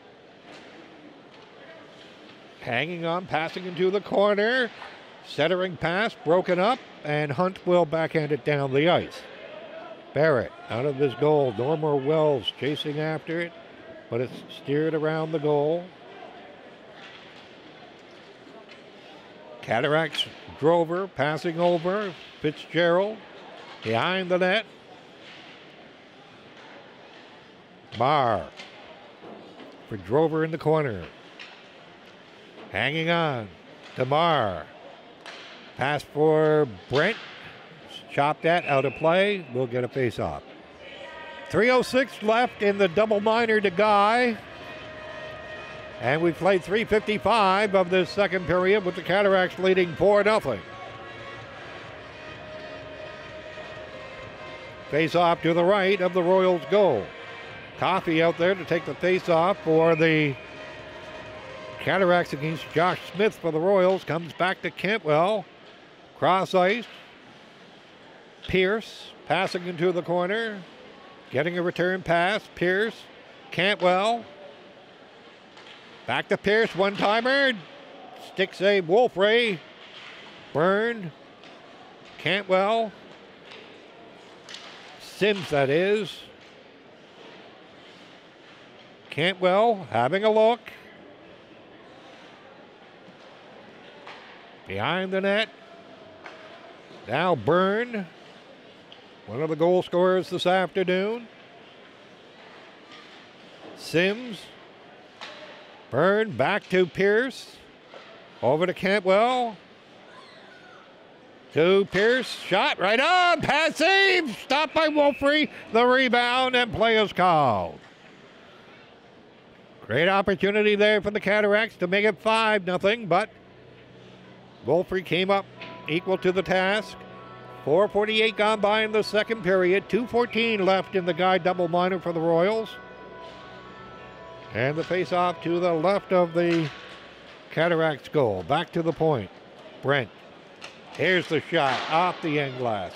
Hanging on, passing into the corner. Centering pass, broken up, and Hunt will backhand it down the ice. Barrett out of his goal. Normer Wells chasing after it, but it's steered around the goal. Cataracts Drover passing over. Fitzgerald behind the net. Marr for Drover in the corner. Hanging on to Marr. Pass for Brent. Chopped at, out of play. We'll get a face-off. three oh six left in the double minor to Guy. And we've played three fifty-five of this second period with the Cataracts leading four nothing. Face-off to the right of the Royals' goal. Coffey out there to take the face-off for the Cataracts against Josh Smith for the Royals. Comes back to Cantwell. Cross ice. Pierce passing into the corner. Getting a return pass. Pierce. Cantwell. Back to Pierce. One-timer. Stick save. Wolfray. Burned. Cantwell. Sims, that is. Cantwell having a look. Behind the net. Now Byrne, one of the goal scorers this afternoon. Sims. Byrne back to Pierce. Over to Cantwell. To Pierce. Shot right on. Pass save. Stopped by Wolfrey. The rebound and play is called. Great opportunity there for the Cataracts to make it five nothing, but Wolfrey came up equal to the task. four forty-eight gone by in the second period. two fourteen left in the Guy double minor for the Royals. And the face-off to the left of the Cataracts goal. Back to the point. Brent. Here's the shot off the end glass.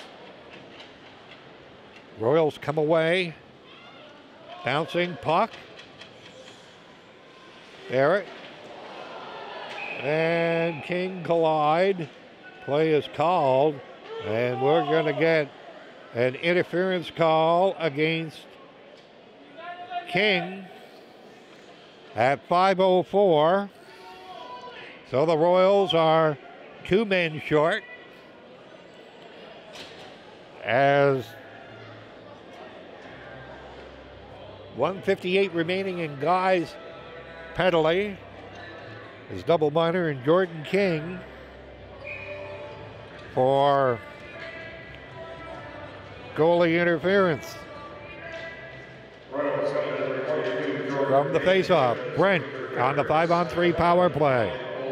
Royals come away. Bouncing puck. Barrett. And King collide. Play is called. And we're going to get an interference call against King at five oh four. So the Royals are two men short as one fifty-eight remaining in Guy's penalty. His double minor and Jordan King for goalie interference. From the faceoff, Brent on the five on three power play.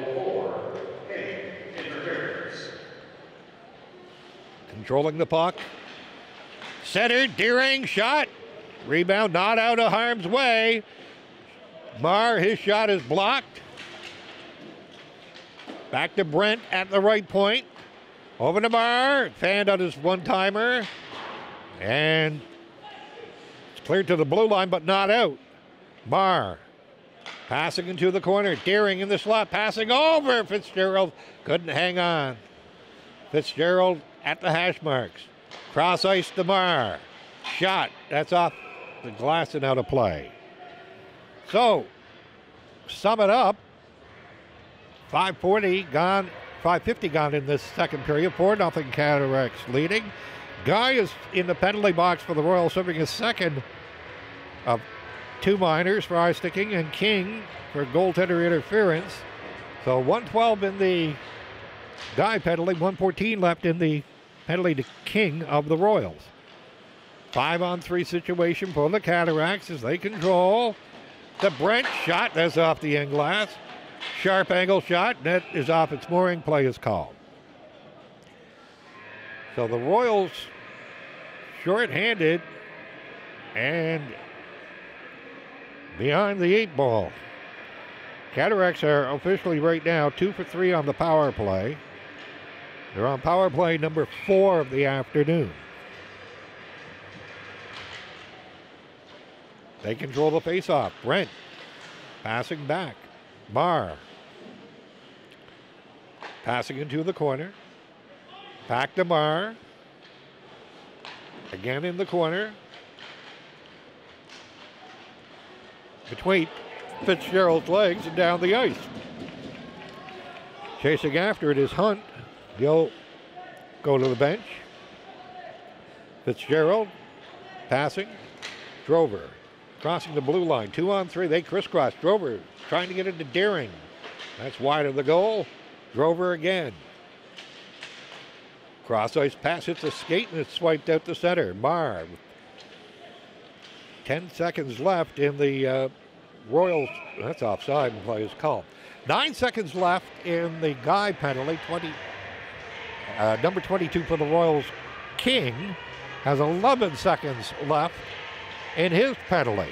Controlling the puck. Center, Deering, shot. Rebound not out of harm's way. Marr, his shot is blocked. Back to Brent at the right point. Over to Marr, fanned on his one-timer. And it's cleared to the blue line, but not out. Marr passing into the corner. Deering in the slot, passing over. Fitzgerald couldn't hang on. Fitzgerald at the hash marks. Cross ice to Marr. Shot. That's off the glass and out of play. So, sum it up. five forty gone, five fifty gone in this second period. four nothing Cataracts leading. Guy is in the penalty box for the Royals, serving his second of two minors for eye sticking, and King for goaltender interference. So one twelve in the Guy penalty, one fourteen left in the penalty to King of the Royals. Five on three situation for the Cataracts as they control. The Brent shot, that's off the end glass. Sharp angle shot, net is off its mooring, play is called. So the Royals short-handed and behind the eight ball. Cataracts are officially right now two for three on the power play. They're on power play number four of the afternoon. They control the faceoff. Brent passing back. Marr passing into the corner. Back to Marr. Again in the corner. Between Fitzgerald's legs and down the ice. Chasing after it is Hunt. He'll go to the bench. Fitzgerald passing. Drover crossing the blue line. Two on three. They crisscross. Drover trying to get into Deering. That's wide of the goal. Drover again. Cross ice pass hits a skate and it's swiped out the center. Marr. Ten seconds left in the uh, Royals. That's offside and play is called. Nine seconds left in the Guy penalty. twenty. Uh, number twenty-two for the Royals, King, has eleven seconds left in his penalty.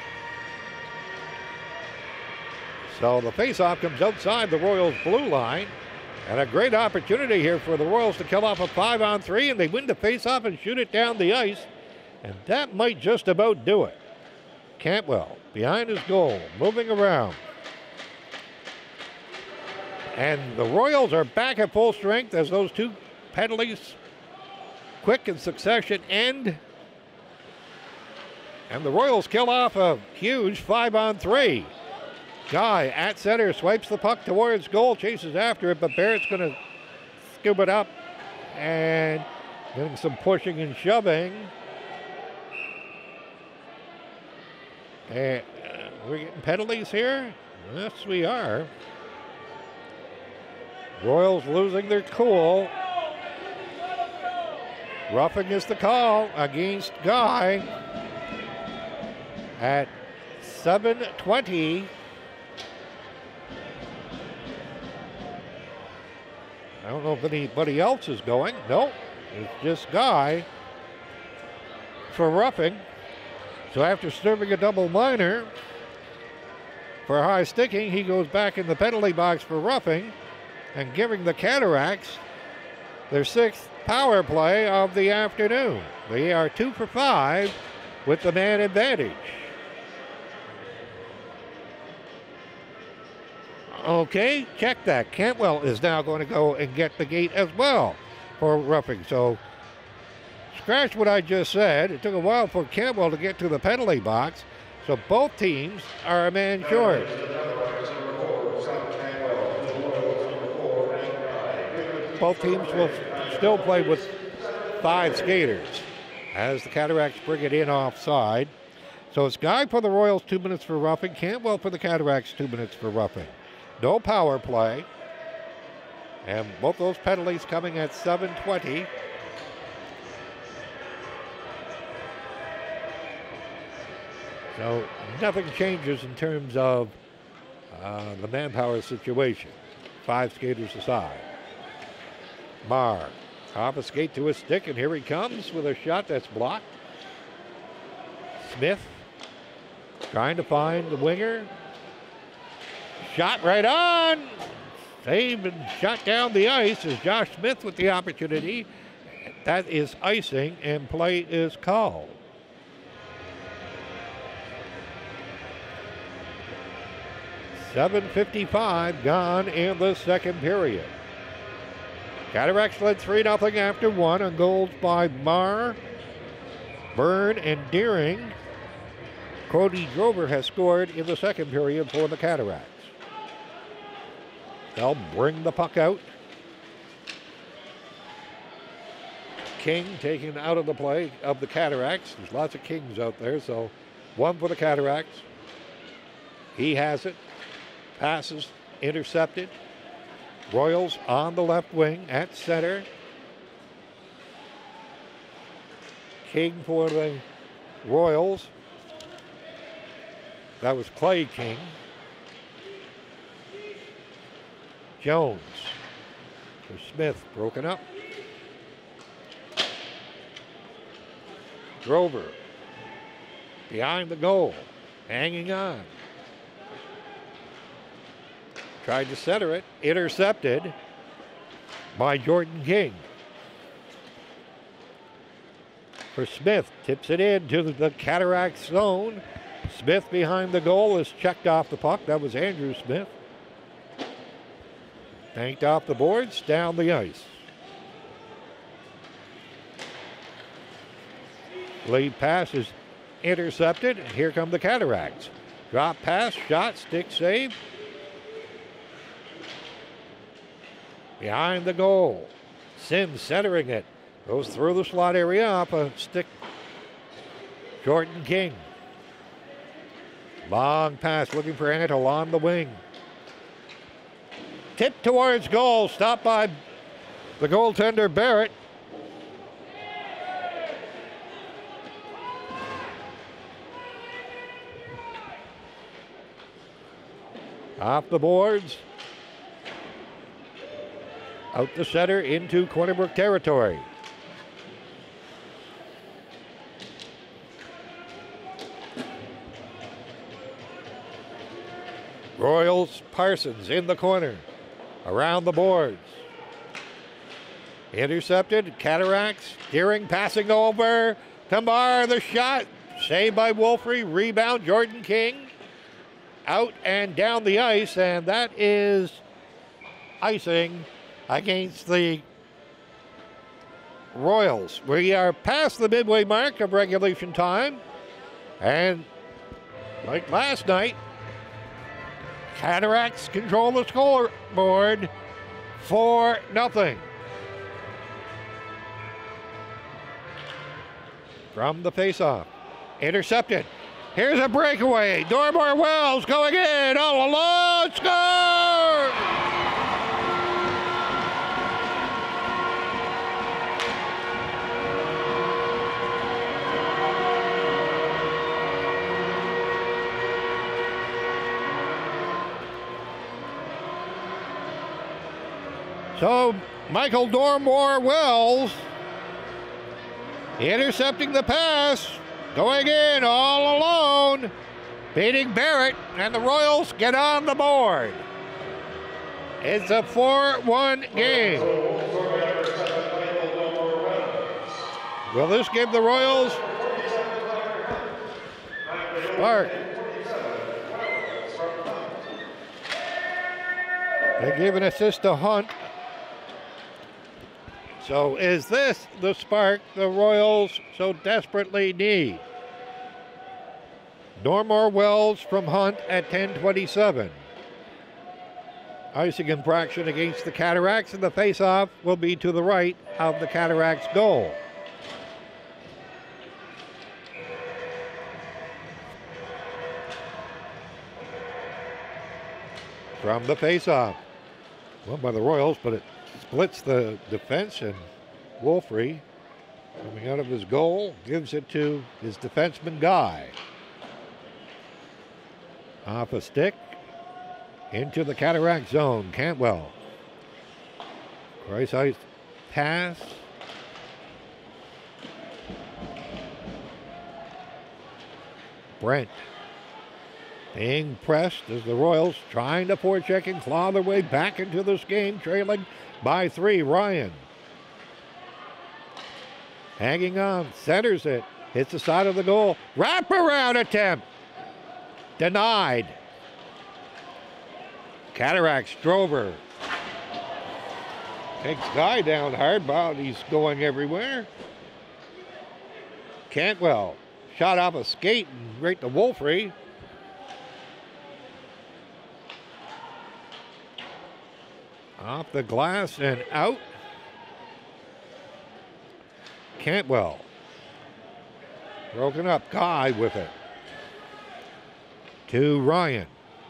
So the faceoff comes outside the Royals' blue line, and a great opportunity here for the Royals to kill off a five on three, and they win the faceoff and shoot it down the ice, and that might just about do it. Cantwell behind his goal, moving around. And the Royals are back at full strength as those two penalties, quick in succession, end. And the Royals kill off a huge five on three. Guy at center swipes the puck towards goal, chases after it, but Barrett's going to scoop it up and getting some pushing and shoving. And uh, we're getting penalties here? Yes, we are. Royals losing their cool. Roughing is the call against Guy at seven twenty. I don't know if anybody else is going. No, it's just Guy for roughing. So after serving a double minor for high sticking, he goes back in the penalty box for roughing and giving the Cataracts their sixth power play of the afternoon. They are two for five with the man advantage. Okay, check that. Cantwell is now going to go and get the gate as well for roughing. So scratch what I just said. It took a while for Cantwell to get to the penalty box. So both teams are a man short. Both teams will still play with five skaters as the Cataracts bring it in offside. So it's Guy for the Royals, two minutes for roughing. Cantwell for the Cataracts, two minutes for roughing. No power play. And both those penalties coming at seven twenty. So nothing changes in terms of uh, the manpower situation. Five skaters aside. Marr off a skate to a stick, and here he comes with a shot that's blocked. Smith trying to find the winger. Shot right on. Saved and shot down the ice as Josh Smith with the opportunity. That is icing, and play is called. seven fifty-five gone in the second period. Cataracts led three nothing after one on goals by Marr, Byrne, and Deering. Cody Drover has scored in the second period for the Cataracts. They'll bring the puck out. King taken out of the play of the Cataracts. There's lots of Kings out there, so one for the Cataracts. He has it. Passes intercepted. Royals on the left wing at center. King for the Royals. That was Clay King. Jones for Smith, broken up. Drover behind the goal, hanging on. Tried to center it, intercepted by Jordan King. For Smith, tips it into the Cataracts zone. Smith behind the goal is checked off the puck. That was Andrew Smith. Banked off the boards, down the ice. Lead pass is intercepted, and here come the Cataracts. Drop pass, shot, stick save. Behind the goal. Sims centering it. Goes through the slot area off a stick. Jordan King. Long pass looking for Antle on the wing. Tip towards goal. Stopped by the goaltender Barrett. Off the boards. Out the center into Corner Brook territory. Royals, Parsons in the corner. Around the boards. Intercepted, Cataracts. Deering passing over. Tamar, the shot. Saved by Wolfrey. Rebound, Jordan King. Out and down the ice, and that is icing against the Royals. We are past the midway mark of regulation time, and like last night, Cataracts control the scoreboard four nothing. From the faceoff, intercepted. Here's a breakaway. Dormore Wells going in all alone. Score! So Michael Dormore Wells intercepting the pass. Going in all alone, beating Barrett, and the Royals get on the board. It's a four one game. Will this give the Royals spark? They gave an assist to Hunt. So is this the spark the Royals so desperately need? Dormore Wells from Hunt at ten twenty-seven. Icing infraction against the Cataracts, and the faceoff will be to the right of the Cataracts goal. From the faceoff. Well, by the Royals, but it splits the defense, and Wolfrey, coming out of his goal, gives it to his defenseman Guy. Off a stick, into the Cataract zone, Cantwell. Cross ice pass. Brent being pressed as the Royals trying to forecheck and claw their way back into this game, trailing by three. Ryan hanging on, centers it, hits the side of the goal. Wraparound attempt denied. Cataracts, Strover takes Guy down hard, but he's going everywhere. Cantwell shot off a skate and right to Wolfrey. Off the glass and out. Cantwell broken up. Guy with it to Ryan.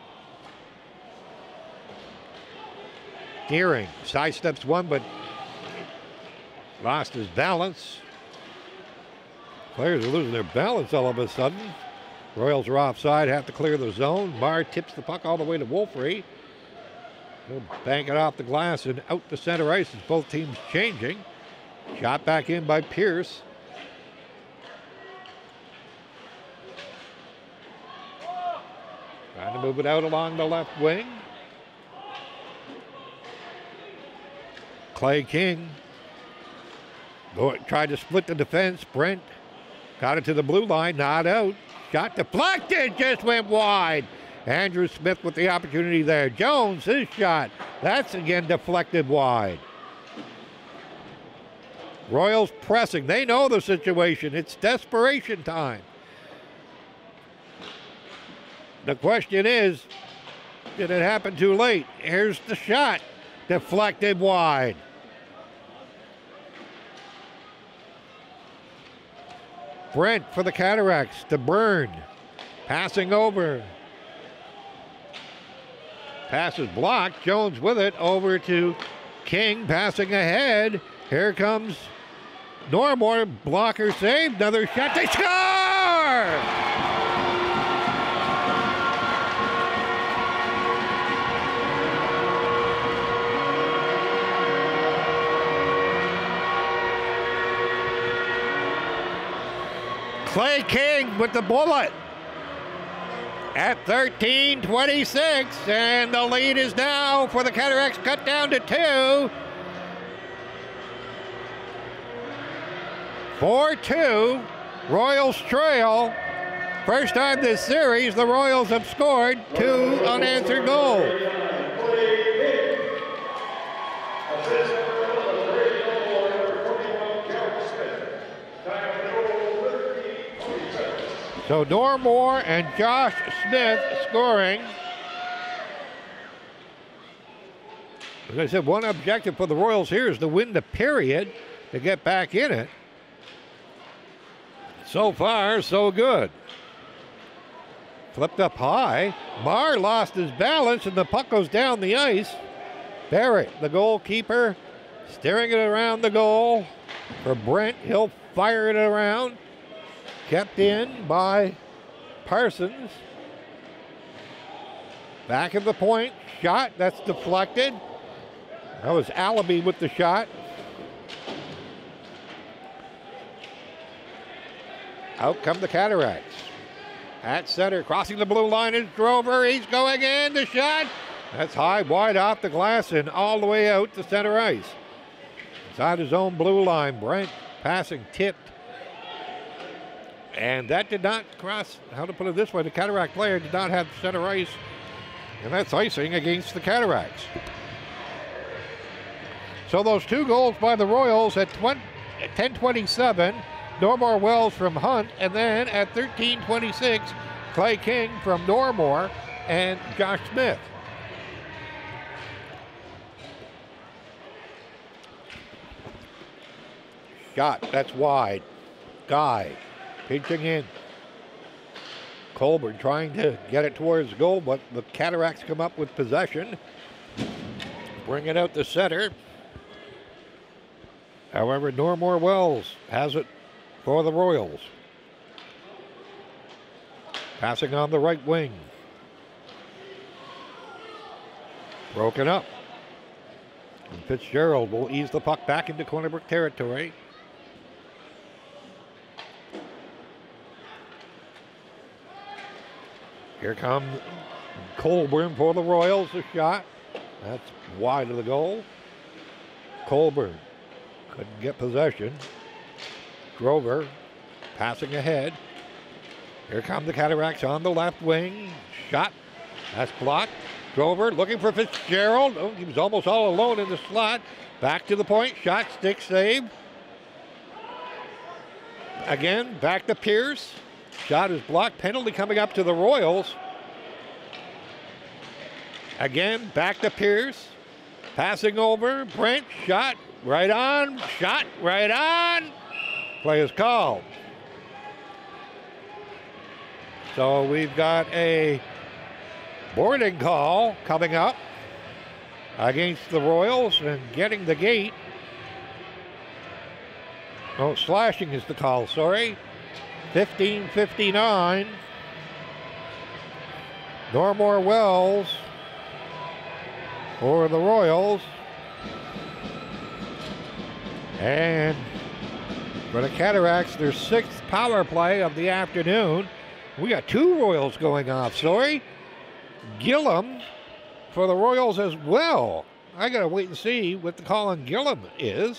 Deering sidesteps one, but lost his balance. Players are losing their balance all of a sudden. Royals are offside, have to clear the zone. Marr tips the puck all the way to Wolfrey. He'll bank it off the glass and out to center ice as both teams changing. Shot back in by Pierce. Trying to move it out along the left wing. Clay King Go, tried to split the defense. Brent got it to the blue line, not out. Shot deflected, just went wide. Andrew Smith with the opportunity there. Jones, his shot. That's again deflected wide. Royals pressing. They know the situation. It's desperation time. The question is, did it happen too late? Here's the shot. Deflected wide. Brent for the Cataracts to Byrne. Passing over. Pass is blocked. Jones with it over to King. Passing ahead. Here comes Normore. Blocker saved. Another shot. They score! Clay King with the bullet at thirteen twenty-six, and the lead is now for the Cataracts cut down to two. four two, Royals trail. First time this series, the Royals have scored two unanswered goals. So Normore and Josh Smith scoring. As I said, one objective for the Royals here is to win the period to get back in it. So far, so good. Flipped up high. Marr lost his balance and the puck goes down the ice. Barrett, the goalkeeper, steering it around the goal for Brent. He'll fire it around. Kept in by Parsons. Back of the point, shot, that's deflected. That was Alibi with the shot. Out come the Cataracts. At center, crossing the blue line is Drover. He's going in, the shot. That's high, wide off the glass and all the way out to center ice. Inside his own blue line, Brent passing tipped. And that did not cross, how to put it this way, the Cataract player did not have center ice. And that's icing against the Cataracts. So those two goals by the Royals at ten twenty-seven, Normore Wells from Hunt, and then at thirteen twenty-six, Clay King from Normore and Josh Smith. Shot, that's wide. Guy pinching in. Colburn trying to get it towards goal, but the Cataracts come up with possession. Bring it out the center. However, Normore Wells has it for the Royals. Passing on the right wing. Broken up. And Fitzgerald will ease the puck back into Corner Brook territory. Here comes Colburn for the Royals, a shot. That's wide of the goal. Colburn couldn't get possession. Grover passing ahead. Here come the Cataracts on the left wing. Shot. That's blocked. Grover looking for Fitzgerald. Oh, he was almost all alone in the slot. Back to the point. Shot, stick save. Again, back to Pierce. Shot is blocked. Penalty coming up to the Royals. Again, back to Pierce. Passing over. Brent. Shot. Right on. Shot. Right on. Play is called. So we've got a boarding call coming up against the Royals and getting the gate. Oh, slashing is the call, sorry. fifteen fifty-nine. Normore Wells for the Royals. And for the Cataracts, their sixth power play of the afternoon. We got two Royals going off, sorry. Gillum for the Royals as well. I got to wait and see what the call on Gillum is.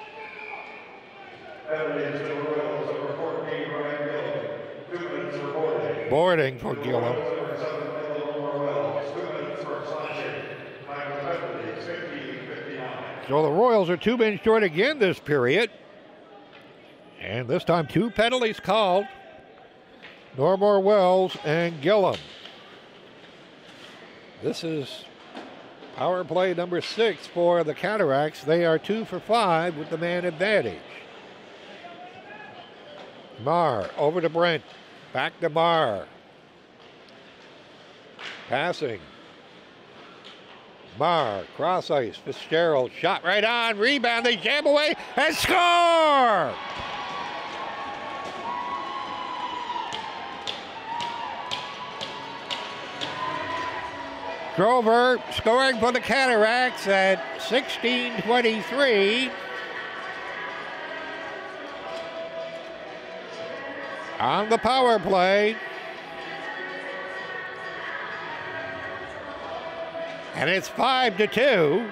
Boarding for Gillum. So the Royals are two men short again this period. And this time two penalties called. Normore Wells and Gillum. This is power play number six for the Cataracts. They are two for five with the man advantage. Marr over to Brent. Back to Marr. Passing. Marr, cross ice. Fitzgerald shot right on. Rebound. They jam away and score! Grover scoring for the Cataracts at sixteen twenty-three. On the power play. And it's five to two.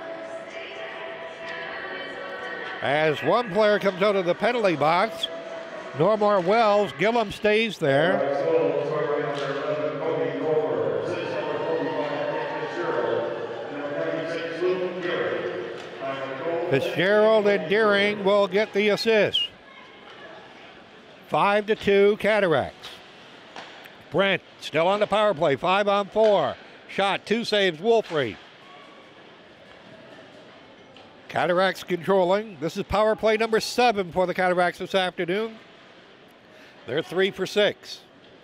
As one player comes out of the penalty box. Normore Wells, Gillum stays there. Fitzgerald and Deering will get the assist. Five to two, Cataracts. Brent still on the power play, five on four. Shot, two saves, Wolfrey. Cataracts controlling. This is power play number seven for the Cataracts this afternoon. They're three for six.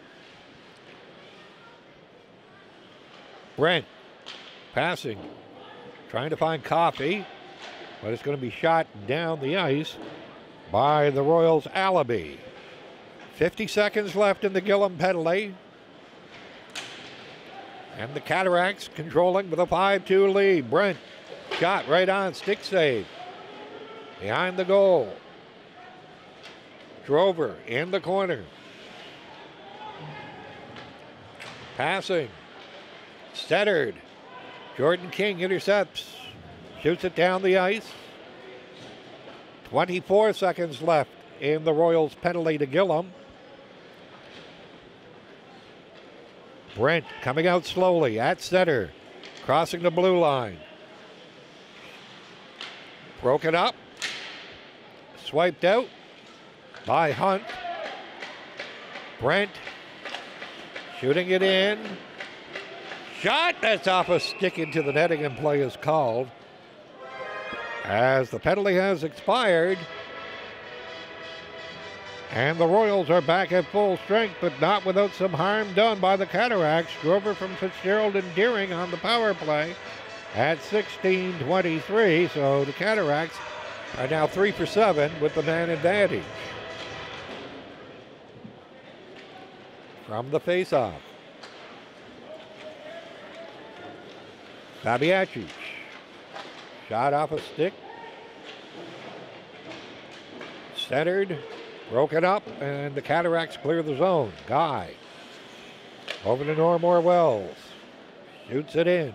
Brent passing, trying to find Coffey. But it's going to be shot down the ice by the Royals' Alibi. fifty seconds left in the Gillum penalty. And the Cataracts controlling with a five two lead. Brent, shot right on, stick save. Behind the goal. Drover in the corner. Passing. Centered. Jordan King intercepts. Shoots it down the ice. twenty-four seconds left in the Royals' penalty to Gillum. Brent coming out slowly at center. Crossing the blue line. Broken up. Swiped out by Hunt. Brent shooting it in. Shot! That's off a stick into the netting and play is called. As the penalty has expired. And the Royals are back at full strength, but not without some harm done by the Cataracts. Grover from Fitzgerald and Deering on the power play at sixteen twenty-three. So the Cataracts are now three for seven with the man advantage. From the faceoff. Fabiacic. Shot off a stick. Centered. Broken up, and the Cataracts clear the zone. Guy. Over to Normore Wells. Shoots it in.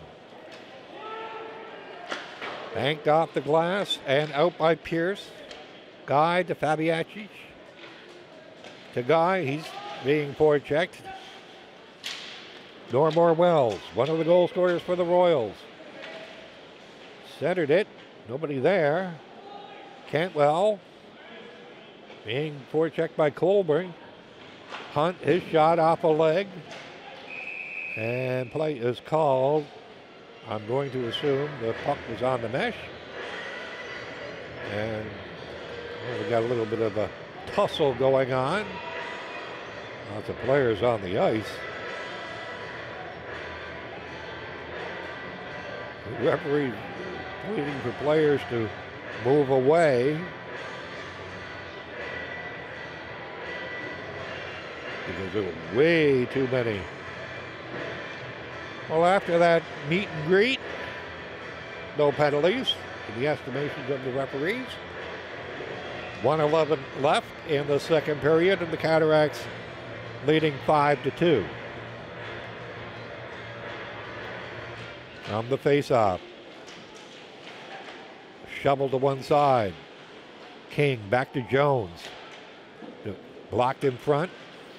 Banked off the glass and out by Pierce. Guy to Fabiacic. To Guy. He's being forechecked. Normore Wells, one of the goal scorers for the Royals. Centered it. Nobody there. Cantwell being forechecked by Colburn. Hunt, his shot off a leg. And play is called. I'm going to assume the puck was on the mesh. And well, we got a little bit of a tussle going on. Lots of players on the ice. The referee pleading for players to move away because there were way too many. Well, after that meet and greet, no penalties in the estimations of the referees. one eleven left in the second period, and the Cataracts leading five to two. From the faceoff. Shovel to one side. King back to Jones. Blocked in front.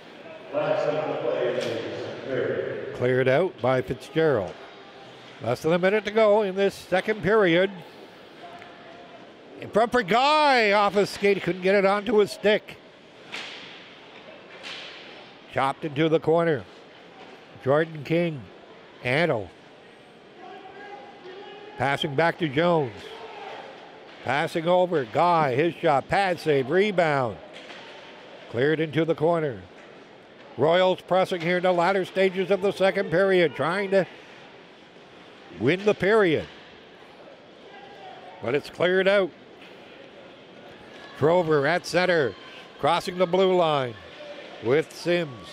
Cleared out by Fitzgerald. Less than a minute to go in this second period. In front for Guy. Off his skate. Couldn't get it onto his stick. Chopped into the corner. Jordan King. Handle. Passing back to Jones. Passing over. Guy. His shot. Pad save. Rebound. Cleared into the corner. Royals pressing here in the latter stages of the second period, trying to win the period. But it's cleared out. Trover at center, crossing the blue line with Sims.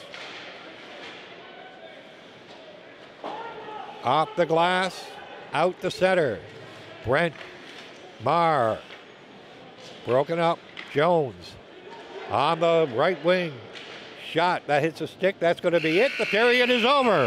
Off the glass, out the center. Brent, Marr, broken up. Jones on the right wing. Shot that hits a stick. That's going to be it. The period is over.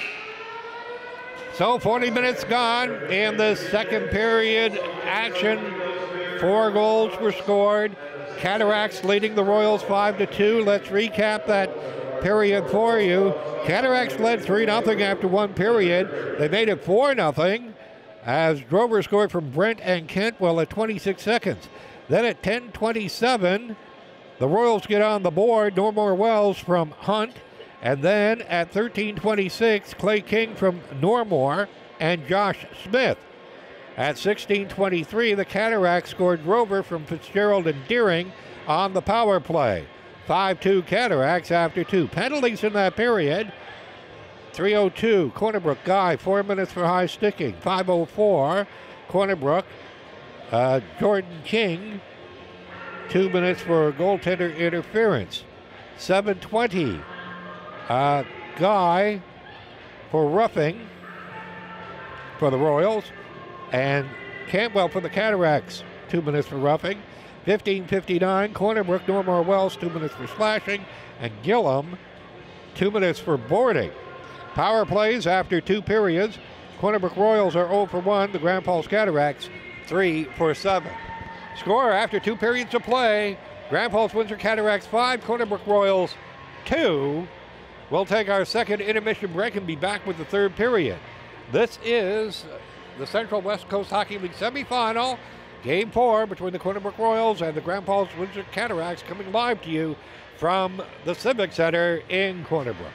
So forty minutes gone in the second period action. Four goals were scored. Cataracts leading the Royals five to two. Let's recap that period for you. Cataracts led three nothing after one period. They made it four nothing as Drover scored from Brent and Cantwell at twenty-six seconds. Then at ten twenty-seven, the Royals get on the board. Normore Wells from Hunt. And then at thirteen twenty-six, Clay King from Normore and Josh Smith. At sixteen twenty-three, the Cataracts scored Drover from Fitzgerald and Deering on the power play. five two Cataracts after two. Penalties in that period. three oh two, Corner Brook Guy, four minutes for high sticking. five oh four, Corner Brook, uh, Jordan King, two minutes for goaltender interference. seven twenty, uh, Guy for roughing for the Royals, and Cantwell for the Cataracts, two minutes for roughing. fifteen fifty-nine, Corner Brook, Normore Wells, two minutes for slashing, and Gillum, two minutes for boarding. Power plays after two periods. Corner Brook Royals are oh for one, the Grand Falls Cataracts three for seven. Score after two periods of play. Grand Falls Windsor Cataracts five, Corner Brook Royals two. We'll take our second intermission break and be back with the third period. This is the Central West Coast Hockey League semifinal, game four between the Corner Brook Royals and the Grand Falls Windsor Cataracts, coming live to you from the Civic Center in Corner Brook.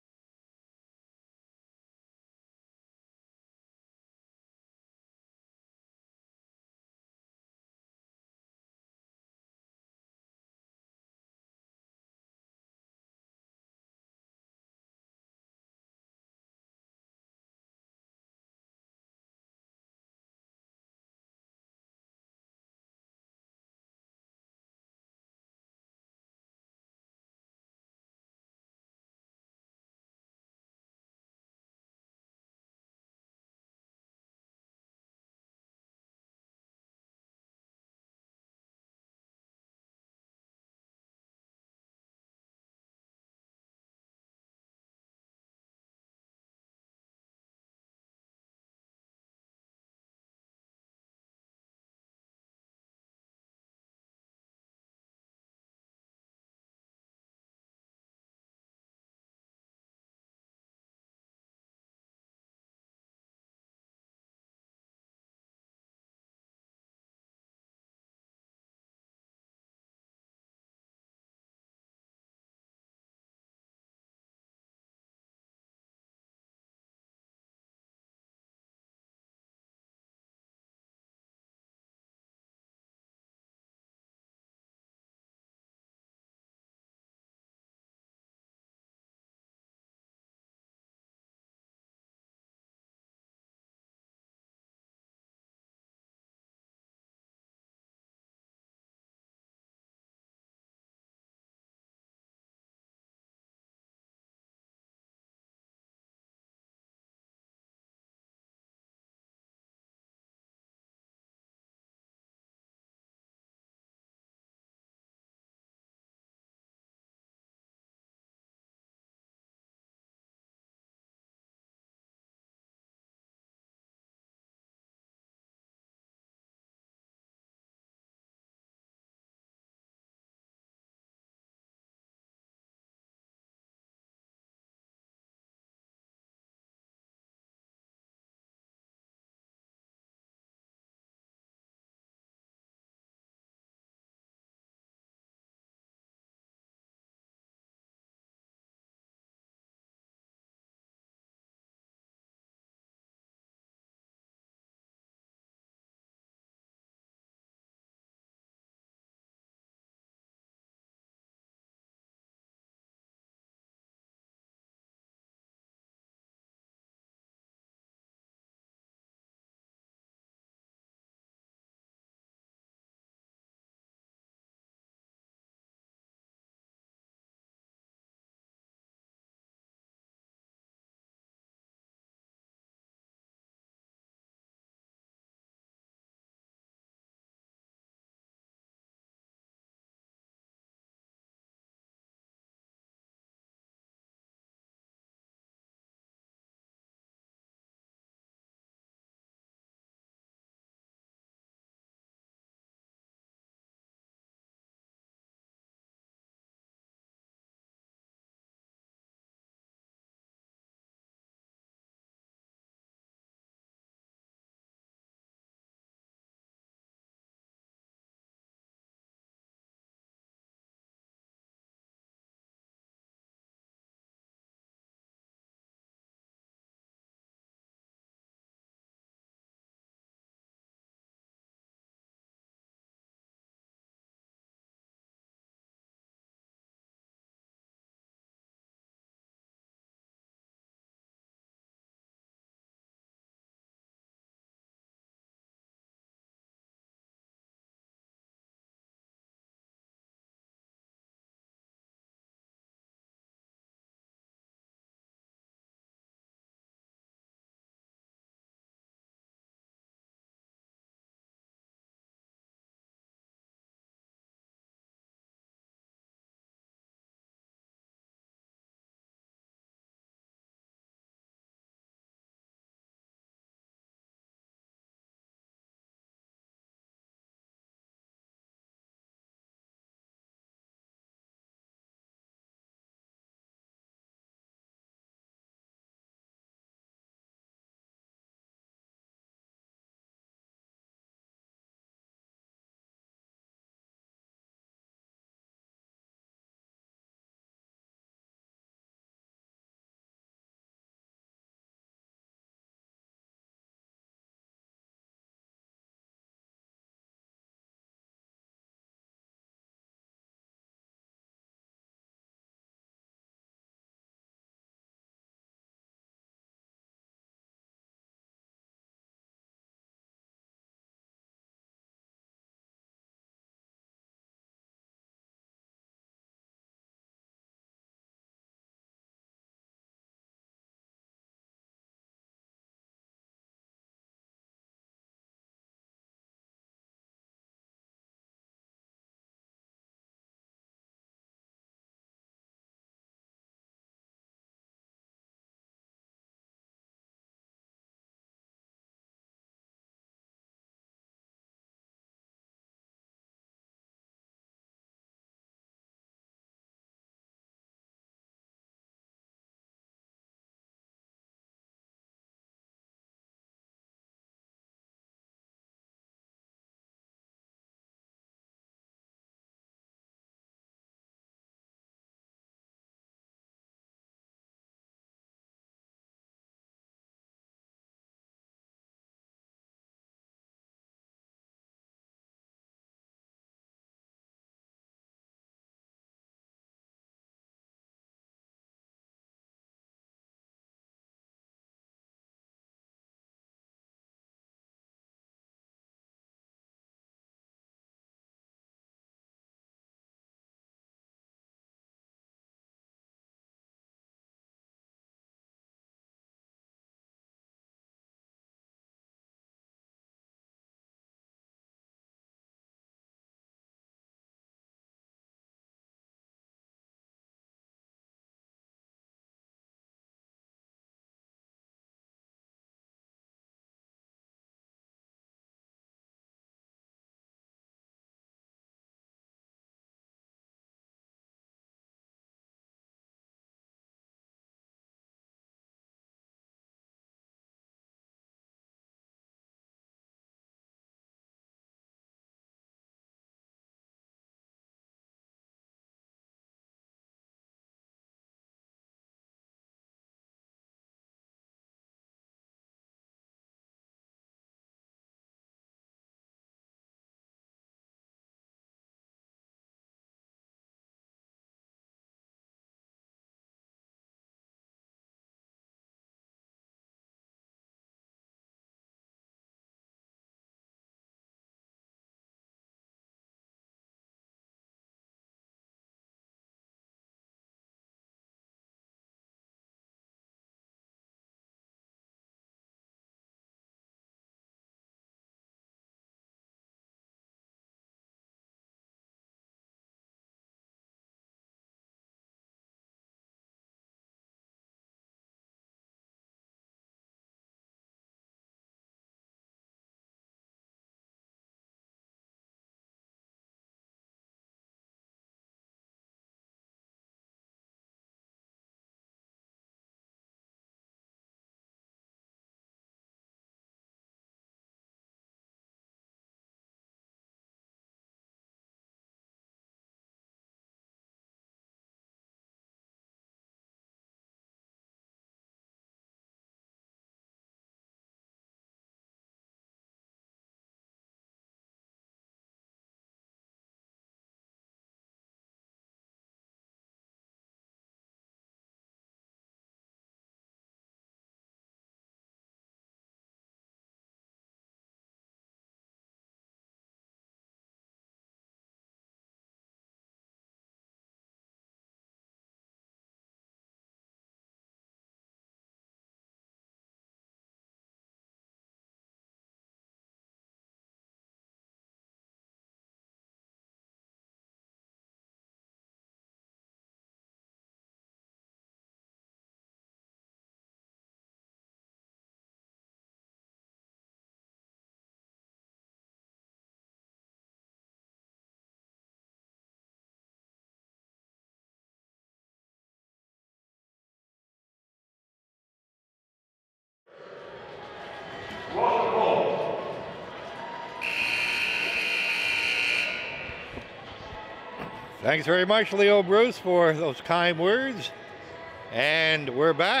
Thanks very much, Leo Bruce, for those kind words. And we're back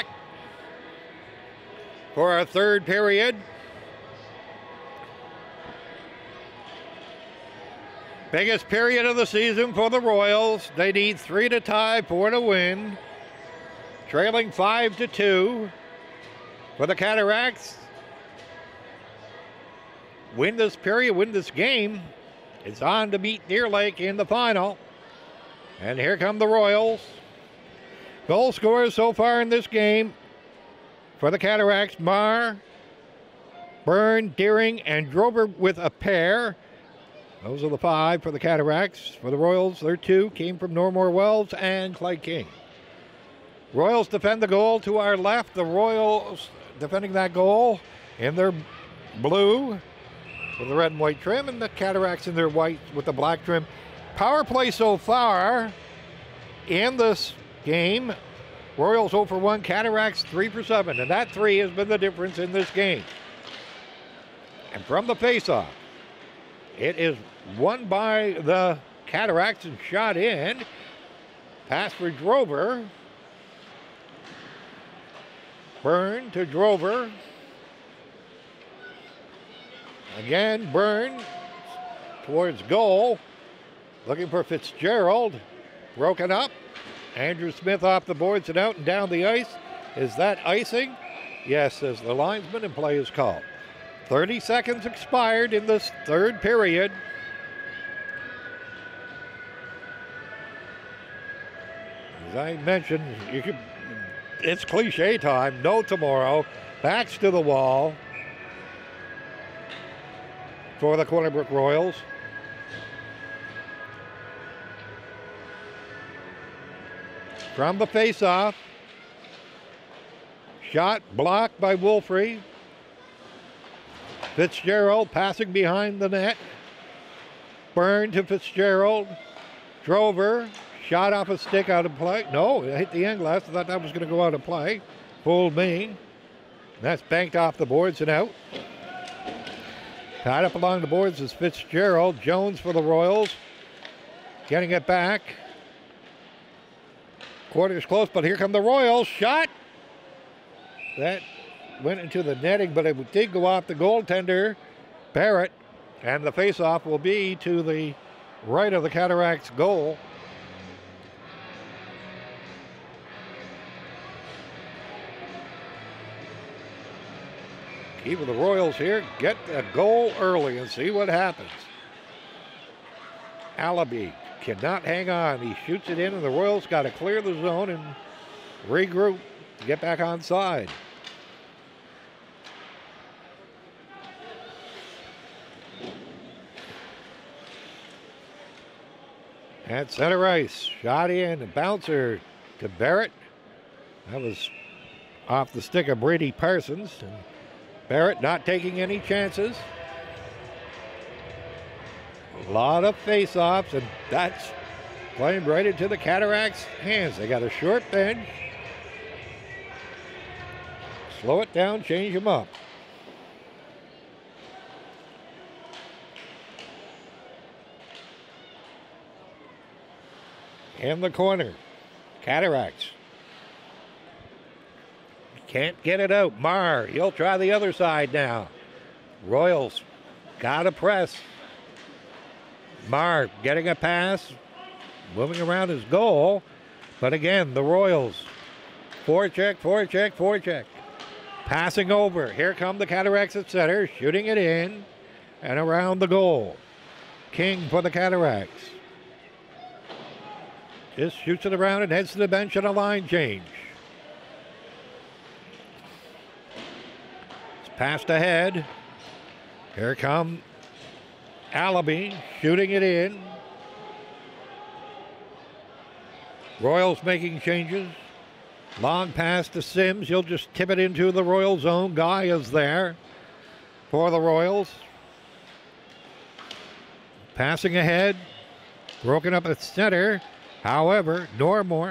for our third period. Biggest period of the season for the Royals. They need three to tie, four to win. Trailing five to two for the Cataracts. Win this period, win this game. It's on to beat Deer Lake in the final. And here come the Royals. Goal scorers so far in this game for the Cataracts: Marr, Byrne, Deering, and Drover with a pair. Those are the five for the Cataracts. For the Royals, their two came from Normore Wells and Clay King. Royals defend the goal to our left. The Royals defending that goal in their blue with the red and white trim, and the Cataracts in their white with the black trim. Power play so far in this game. Royals zero for one, Cataracts three for seven, and that three has been the difference in this game. And from the faceoff, it is won by the Cataracts and shot in. Pass for Drover. Byrne to Drover. Again, Byrne towards goal. Looking for Fitzgerald. Broken up. Andrew Smith off the boards and out and down the ice. Is that icing? Yes, says the linesman, and play is called. thirty seconds expired in this third period. As I mentioned, you could, it's cliche time. No tomorrow. Backs to the wall for the Corner Brook Royals. From the faceoff. Shot blocked by Wolfrey. Fitzgerald passing behind the net. Byrne to Fitzgerald. Drover. Shot off a stick out of play. No, it hit the end glass. I thought that was going to go out of play. Fooled me. That's banked off the boards and out. Tied up along the boards is Fitzgerald. Jones for the Royals. Getting it back. Quarters close, but here come the Royals. Shot. That went into the netting, but it did go off the goaltender, Barrett, and the faceoff will be to the right of the Cataracts goal. Key for the Royals here, get a goal early and see what happens. Allaby cannot hang on. He shoots it in, and the Royals got to clear the zone and regroup to get back on side. At center ice, shot in, and bouncer to Barrett. That was off the stick of Brady Parsons. And Barrett not taking any chances. A lot of face-offs, and that's playing right into the Cataracts' hands. They got a short bench. Slow it down, change them up. In the corner, Cataracts. Can't get it out. Marr, he'll try the other side now. Royals got to press. Marr getting a pass, moving around his goal. But again, the Royals. Forecheck, forecheck, forecheck. Passing over. Here come the Cataracts at center, shooting it in and around the goal. King for the Cataracts. Just shoots it around and heads to the bench on a line change. It's passed ahead. Here come Allaby shooting it in. Royals making changes. Long pass to Sims. He'll just tip it into the Royal zone. Guy is there for the Royals. Passing ahead. Broken up at center. However, Normore.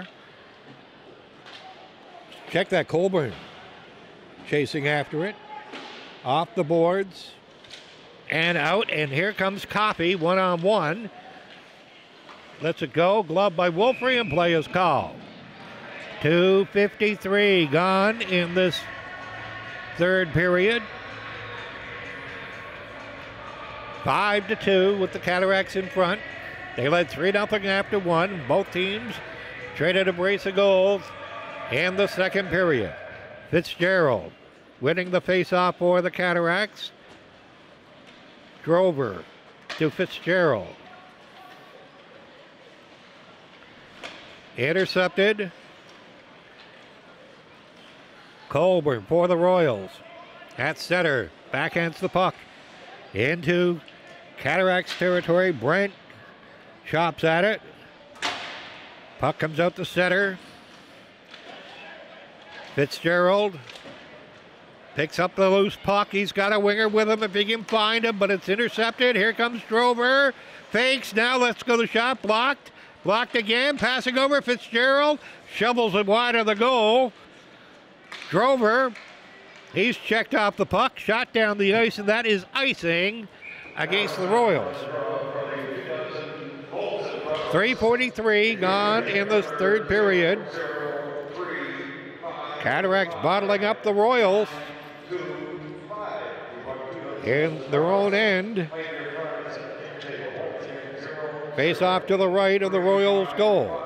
Check that, Colburn. Chasing after it. Off the boards. And out. And here comes Coffey, one on one. lets it go. Glove by Wolfrey, and play is called. two fifty-three gone in this third period. Five to two with the Cataracts in front. They led three nothing after one. Both teams traded a brace of goals in the second period. Fitzgerald winning the faceoff for the Cataracts. Drover to Fitzgerald. Intercepted. Colburn for the Royals. At center, backhands the puck into Cataracts territory. Brent chops at it. Puck comes out to center. Fitzgerald picks up the loose puck. He's got a winger with him if he can find him, but it's intercepted. Here comes Drover. Fakes. Now let's go the shot. Blocked. Blocked again. Passing over Fitzgerald. Shovels it wide of the goal. Drover. He's checked off the puck. Shot down the ice, and that is icing against the Royals. three forty-three gone in this third period. Cataracts bottling up the Royals in their own end. Face off to the right of the Royals' goal.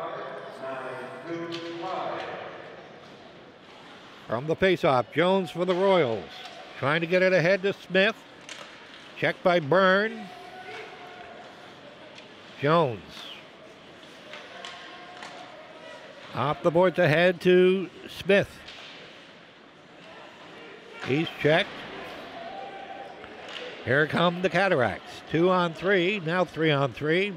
From the face-off, Jones for the Royals. Trying to get it ahead to Smith. Checked by Byrne. Jones. Off the boards ahead to Smith. He's checked. Here come the Cataracts. Two on three, now three on three.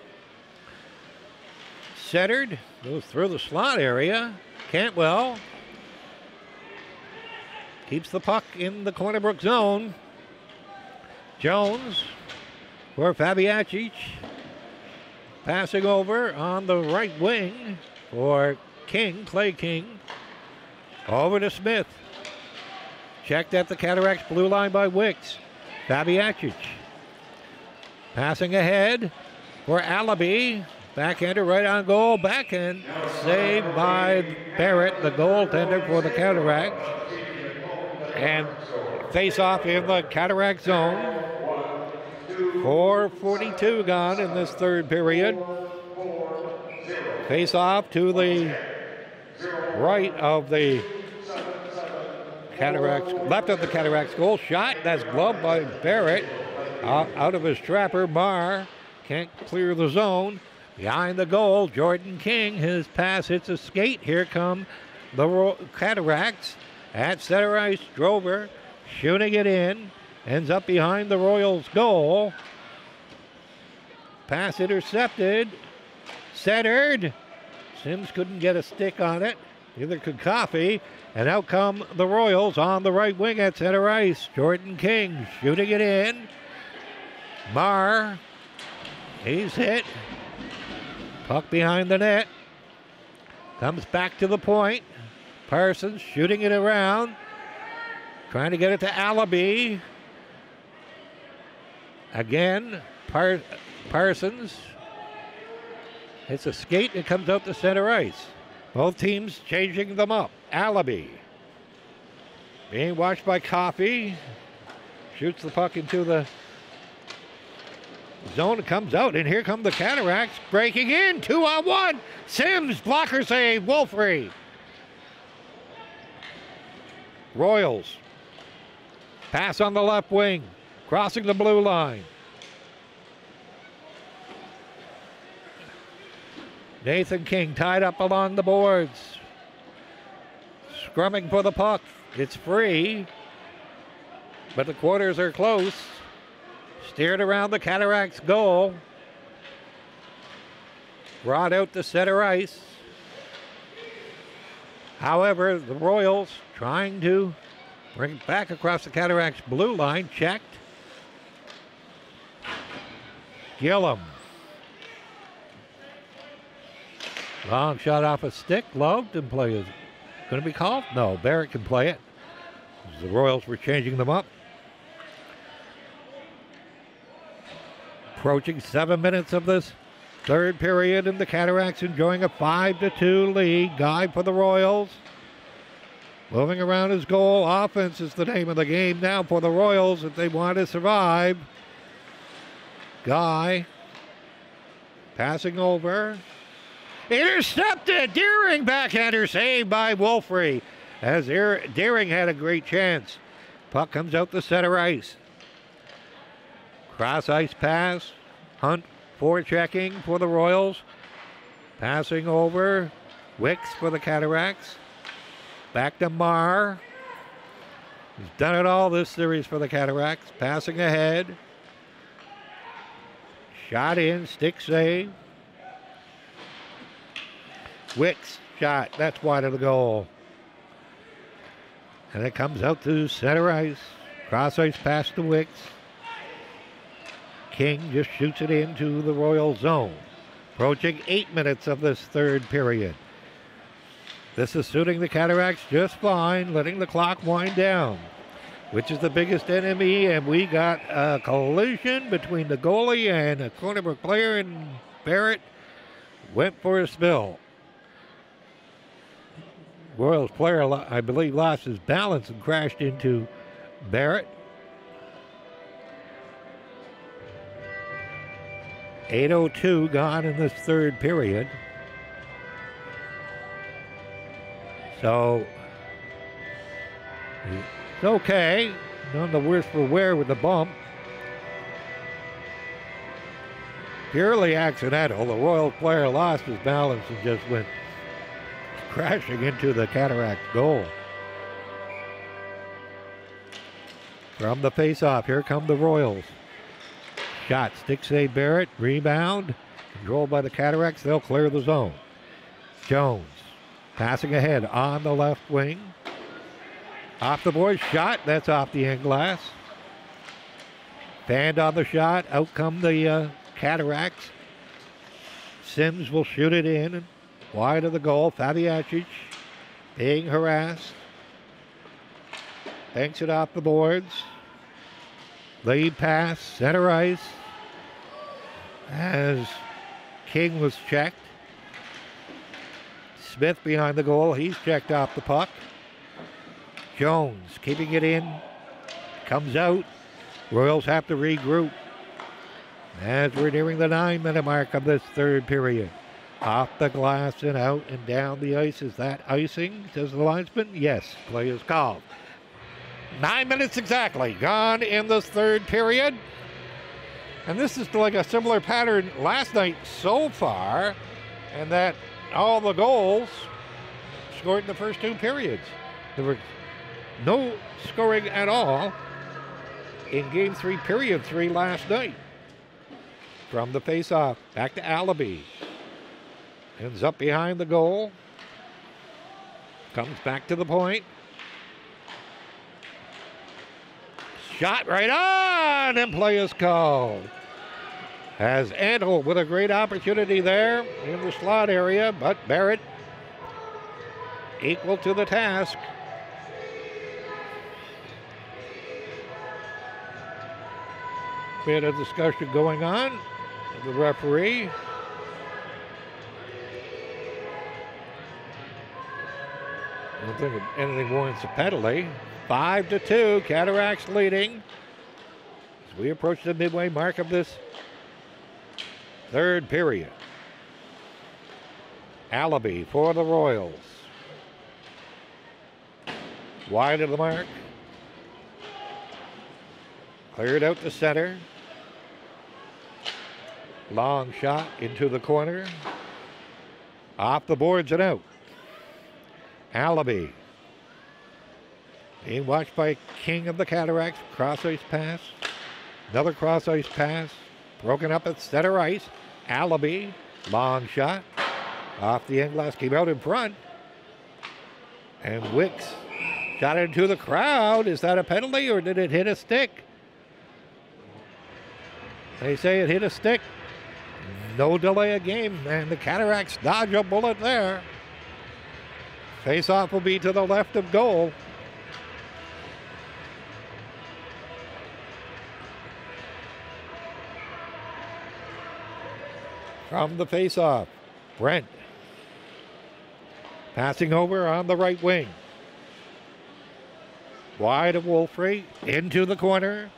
Centered, goes through the slot area. Cantwell keeps the puck in the Corner Brook zone. Jones for Fabiacic. Passing over on the right wing for King, Clay King. Over to Smith. Checked at the Cataracts blue line by Wicks. Fabiacic. Passing ahead for Allaby. Backhander right on goal. Backhand saved by Barrett, the goaltender for the Cataracts. And face off in the Cataract zone. four forty-two gone in this third period. Face off to the right of the Cataracts, left of the Cataracts goal. Shot, that's gloved by Barrett. Uh, out of his trapper, Marr can't clear the zone. Behind the goal, Jordan King, his pass hits a skate. Here come the Ro- Cataracts at center ice. Drover shooting it in. Ends up behind the Royals' goal. Pass intercepted. Centered. Sims couldn't get a stick on it. Neither could Coffey. And out come the Royals on the right wing at center ice. Jordan King shooting it in. Marr. He's hit. Puck behind the net. Comes back to the point. Parsons shooting it around. Trying to get it to Allaby. Again, Par- Parsons. It's a skate and it comes out to center ice. Both teams changing them up. Allaby being watched by Coffey. Shoots the puck into the zone. It comes out, and here come the Cataracts breaking in. Two on one. Sims, blocker save. Wolfrey. Royals. Pass on the left wing. Crossing the blue line. Nathan King tied up along the boards. Scrumming for the puck. It's free, but the quarters are close. Steered around the Cataracts goal. Brought out to center ice. However, the Royals trying to bring it back across the Cataracts blue line. Checked. Gillum. Long shot off a stick. Loved and play is going to be called? No, Barrett can play it. The Royals were changing them up. Approaching seven minutes of this Third period, and the Cataracts enjoying a five to two lead. Guy for the Royals. Moving around his goal. Offense is the name of the game now for the Royals if they want to survive. Guy passing over. Intercepted. Deering backhander saved by Wolfrey. As Deering had a great chance. Puck comes out the center ice. Cross ice pass. Hunt forechecking for the Royals. Passing over. Wicks for the Cataracts. Back to Marr. He's done it all this series for the Cataracts. Passing ahead. Shot in. Stick save. Wicks shot. That's wide of the goal. And it comes out to center ice. Cross ice pass to Wicks. King just shoots it into the Royal zone. Approaching eight minutes of this third period. This is suiting the Cataracts just fine, letting the clock wind down, which is the biggest enemy, and we got a collision between the goalie and a Corner Brook player, and Barrett went for a spill. Royals player, I believe, lost his balance and crashed into Barrett. eight oh two gone in this third period. So, it's okay. None the worse for wear with the bump. Purely accidental. The Royal player lost his balance and just went crashing into the Cataracts goal. From the face-off, here come the Royals. Shot, stick save Barrett, rebound, controlled by the Cataracts, they'll clear the zone. Jones, passing ahead on the left wing. Off the board, shot, that's off the end glass. Fanned on the shot, out come the uh, Cataracts. Sims will shoot it in, wide of the goal. Fabiacic being harassed. Banks it off the boards. Lead pass, center ice. As King was checked. Smith behind the goal. He's checked off the puck. Jones keeping it in. Comes out. Royals have to regroup. As we're nearing the nine-minute mark of this third period. Off the glass and out and down the ice. Is that icing, says the linesman? Yes, play is called. Nine minutes exactly gone in this third period. And this is like a similar pattern last night so far, and that all the goals scored in the first two periods. There was no scoring at all in game three, period three last night. From the face-off, back to Allaby. Ends up behind the goal. Comes back to the point. Shot right on, and play is called. As Antle with a great opportunity there in the slot area, but Barrett equal to the task. Bit of discussion going on with the referee. I don't think anything warrants a penalty. Five to two, Cataracts leading as we approach the midway mark of this third period. Allaby for the Royals. Wide of the mark. Cleared out the center. Long shot into the corner. Off the boards and out. Allaby. Being watched by King of the Cataracts. Cross ice pass. Another cross ice pass. Broken up at center ice. Allaby. Long shot. Off the end glass. Came out in front. And Wicks shot it into the crowd. Is that a penalty or did it hit a stick? They say it hit a stick. No delay of game. And the Cataracts dodge a bullet there. Face-off will be to the left of goal. From the face-off, Brent. Passing over on the right wing. Wide of Wolfrey, into the corner.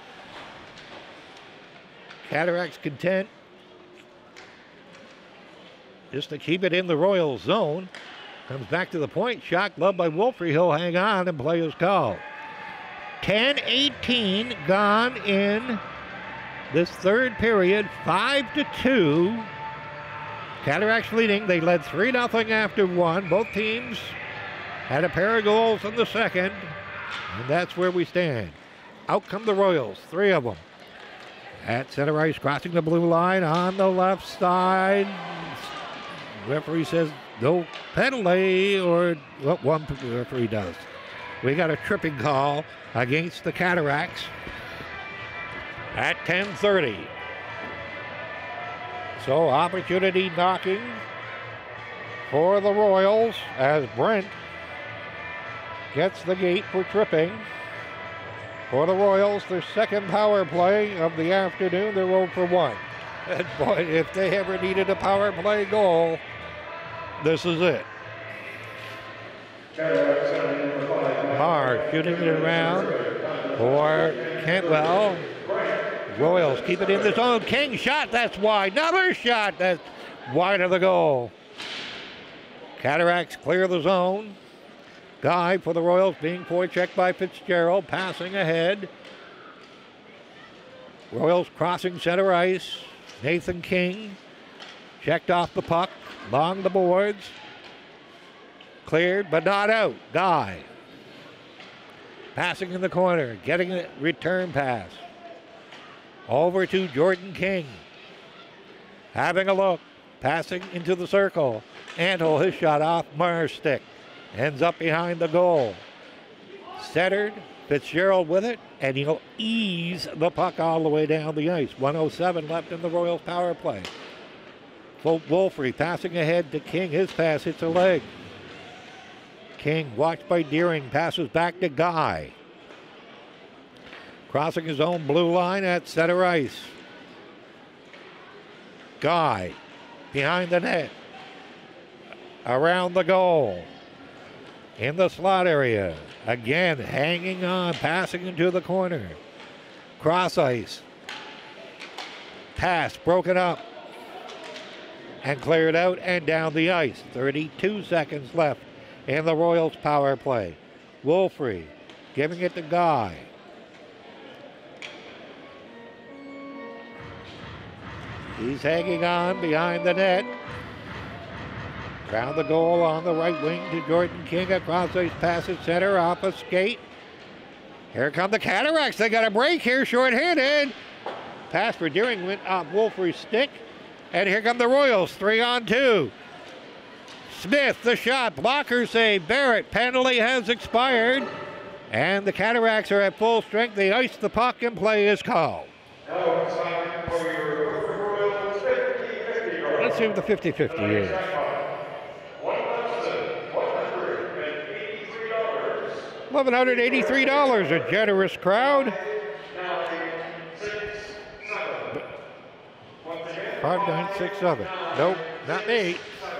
Cataracts content just to keep it in the Royals zone. Comes back to the point, shot gloved by Wolfrey. He'll hang on and play his call. ten eighteen gone in this third period, five to two. Cataracts leading. They led three nothing after one. Both teams had a pair of goals in the second, and that's where we stand. Out come the Royals, three of them. At center ice, crossing the blue line on the left side. Referee says no penalty, or what well, one referee does. We got a tripping call against the Cataracts at ten thirty. So opportunity knocking for the Royals as Brent gets the gate for tripping. For the Royals, their second power play of the afternoon, they're oh for one. And boy, if they ever needed a power play goal, this is it. Marr shooting it around for Cantwell. Royals keep it in the zone. King shot, that's wide. Another shot, that's wide of the goal. Cataracts clear the zone. Guy for the Royals being forechecked by Fitzgerald, passing ahead. Royals crossing center ice. Nathan King checked off the puck, along the boards. Cleared, but not out. Guy passing in the corner, getting a return pass. Over to Jordan King. Having a look, passing into the circle. Antle, his shot off Marr's stick. Ends up behind the goal. Centered, Fitzgerald with it, and he'll ease the puck all the way down the ice. one oh seven left in the Royals power play. Wolfrey passing ahead to King. His pass hits a leg. King, watched by Deering, passes back to Guy. Crossing his own blue line at center ice. Guy behind the net. Around the goal. In the slot area. Again, hanging on, passing into the corner. Cross ice. Pass broken up. And cleared out and down the ice. thirty-two seconds left in the Royals power play. Wolfrey giving it to Guy. He's hanging on behind the net. Found the goal on the right wing to Jordan King. Across ice pass at center off a skate. Here come the Cataracts. They got a break here, short-handed. Pass for Deering went off Wolfrey's stick. And here come the Royals, three on two. Smith, the shot, blocker save. Barrett, penalty has expired. And the Cataracts are at full strength. They ice the puck and play is called. Let's see what the fifty fifty is. eleven hundred eighty-three dollars, a generous crowd. five nine six seven. Nope, not me.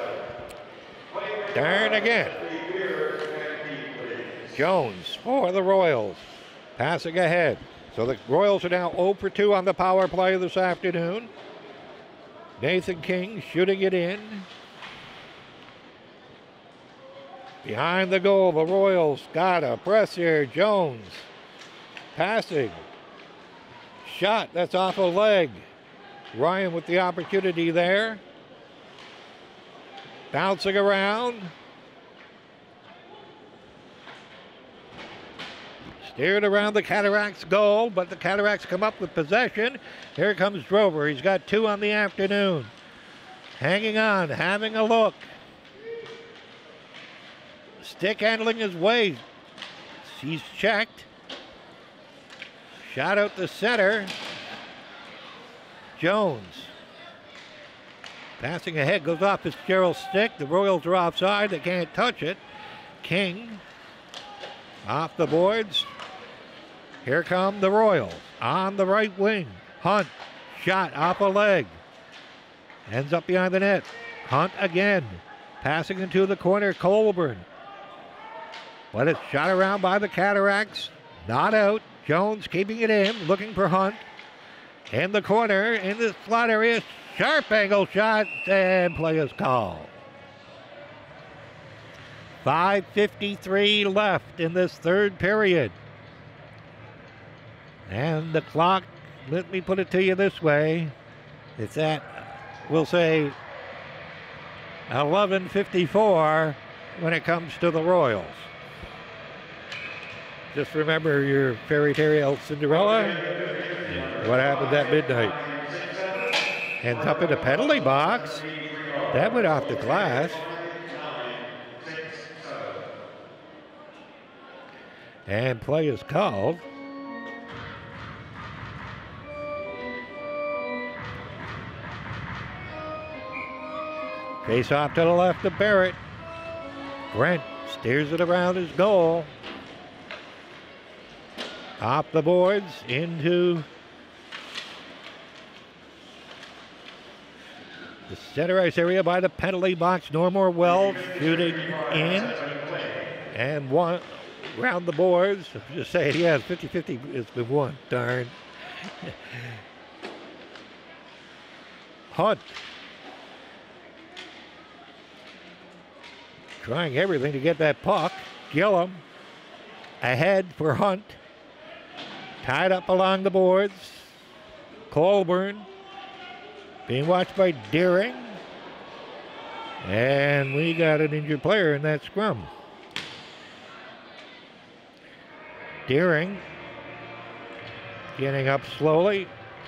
Darn again. Jones for the Royals. Passing ahead. So the Royals are now oh for two on the power play this afternoon. Nathan King shooting it in. Behind the goal, the Royals got a press here. Jones passing. Shot, that's off a leg. Ryan with the opportunity there. Bouncing around. Steered around the Cataracts goal, but the Cataracts come up with possession. Here comes Drover. He's got two on the afternoon. Hanging on, having a look. Stick handling his way. He's checked. Shot out the center. Jones. Passing ahead, goes off Fitzgerald's stick. The Royals are offside. They can't touch it. King off the boards. Here come the Royals on the right wing. Hunt, shot off a leg. Ends up behind the net. Hunt again. Passing into the corner, Colburn. But it's shot around by the Cataracts. Not out. Jones keeping it in, looking for Hunt. In the corner, in the slot area. Sharp angle shot, and play is called. five fifty-three left in this third period. And the clock, let me put it to you this way. It's at, we'll say, eleven fifty-four when it comes to the Royals. Just remember your fairy tale Cinderella. What happened at midnight? Ends up in the penalty box. That went off the glass. And play is called. Face off to the left of Barrett. Brent steers it around his goal. Off the boards into the center ice area by the penalty box. Normore Wells shooting in. And one round the boards. I'm just saying, yeah, fifty fifty. It's been won. Darn. Hunt. Trying everything to get that puck. Gillum ahead for Hunt. Tied up along the boards. Colburn being watched by Deering. And we got an injured player in that scrum. Deering getting up slowly.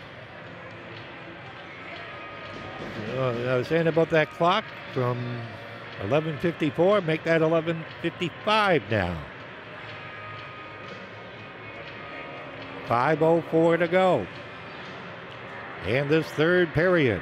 Uh, I was saying about that clock from eleven fifty-four, make that eleven fifty-five now. five oh four to go in this third period.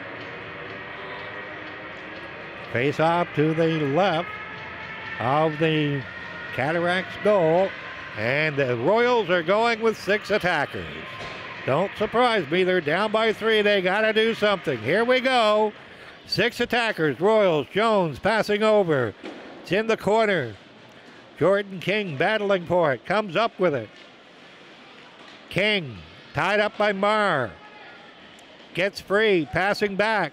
Face off to the left of the Cataracts goal, and the Royals are going with six attackers. Don't surprise me, they're down by three. They got to do something. Here we go. Six attackers, Royals. Jones passing over. It's in the corner. Jordan King battling for it. Comes up with it. King tied up by Marr. Gets free. Passing back.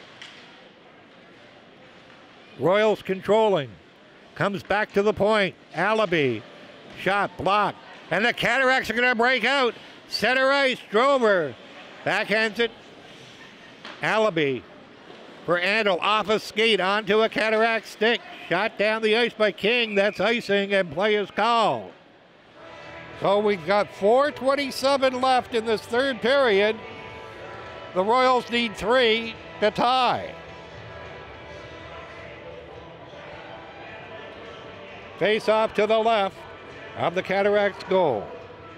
Royals controlling. Comes back to the point. Allaby. Shot blocked. And the Cataracts are going to break out. Center ice. Drover. Backhands it. Allaby. For Andel, off a skate onto a Cataract stick. Shot down the ice by King. That's icing, and play is called. So we've got four twenty-seven left in this third period. The Royals need three to tie. Face off to the left of the Cataracts goal.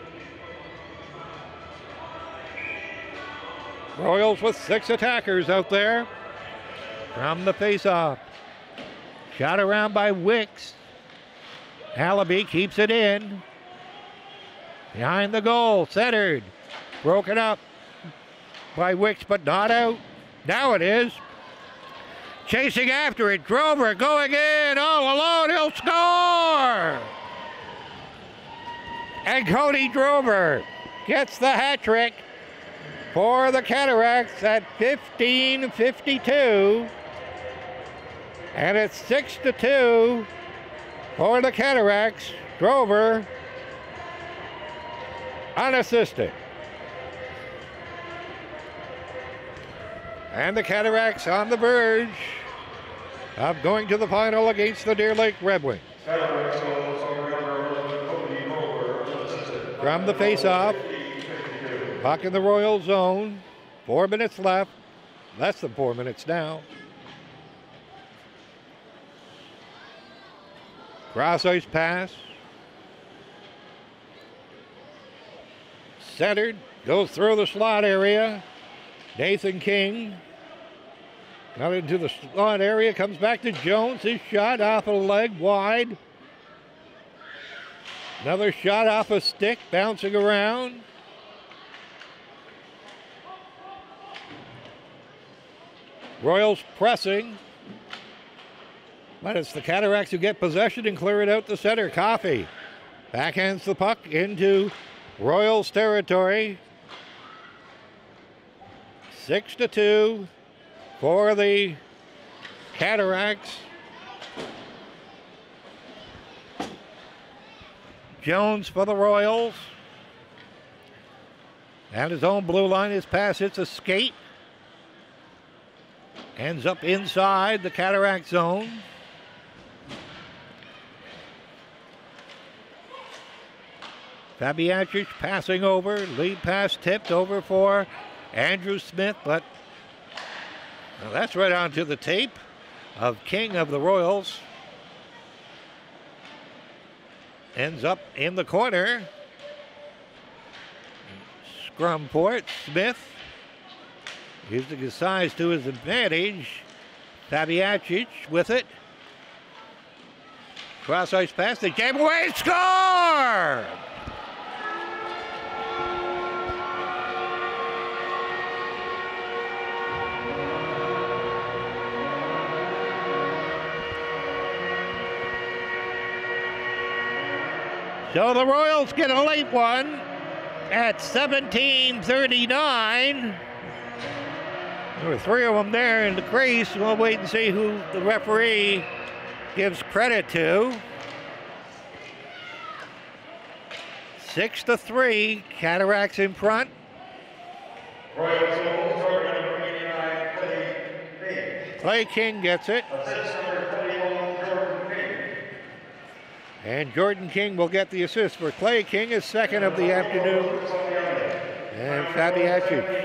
Royals with six attackers out there. From the face-off. Shot around by Wicks. Allaby keeps it in. Behind the goal, centered. Broken up by Wicks, but not out. Now it is. Chasing after it. Drover going in all alone. He'll score! And Cody Drover gets the hat trick for the Cataracts at fifteen fifty-two. And it's six to two for the Cataracts. Drover unassisted. And the Cataracts on the verge of going to the final against the Deer Lake Red Wings. From the face-off, puck in the Royal zone. Four minutes left. Less than four minutes now. Cross ice pass. Centered. Goes through the slot area. Nathan King got into the slot area. Comes back to Jones. His shot off a leg wide. Another shot off a stick. Bouncing around. Royals pressing. But it's the Cataracts who get possession and clear it out the center. Coffey backhands the puck into Royals territory. Six to two for the Cataracts. Jones for the Royals. And his own blue line. His pass hits a skate. Ends up inside the Cataract zone. Fabiancic passing over. Lead pass tipped over for Andrew Smith, but well, that's right onto the tape of King of the Royals. Ends up in the corner. Scrum port. Smith using his size to his advantage. Fabiancic with it. Cross ice pass. They came away. Score! So the Royals get a late one at seventeen thirty-nine. There were three of them there in the crease. We'll wait and see who the referee gives credit to. Six to three, Cataracts in front. Royals goal scorer number eighty-nine, Clay King. Clay King gets it. Assist number twenty-one, Jordan King. And Jordan King will get the assist for Clay King, his second of the afternoon. And Fabiancic.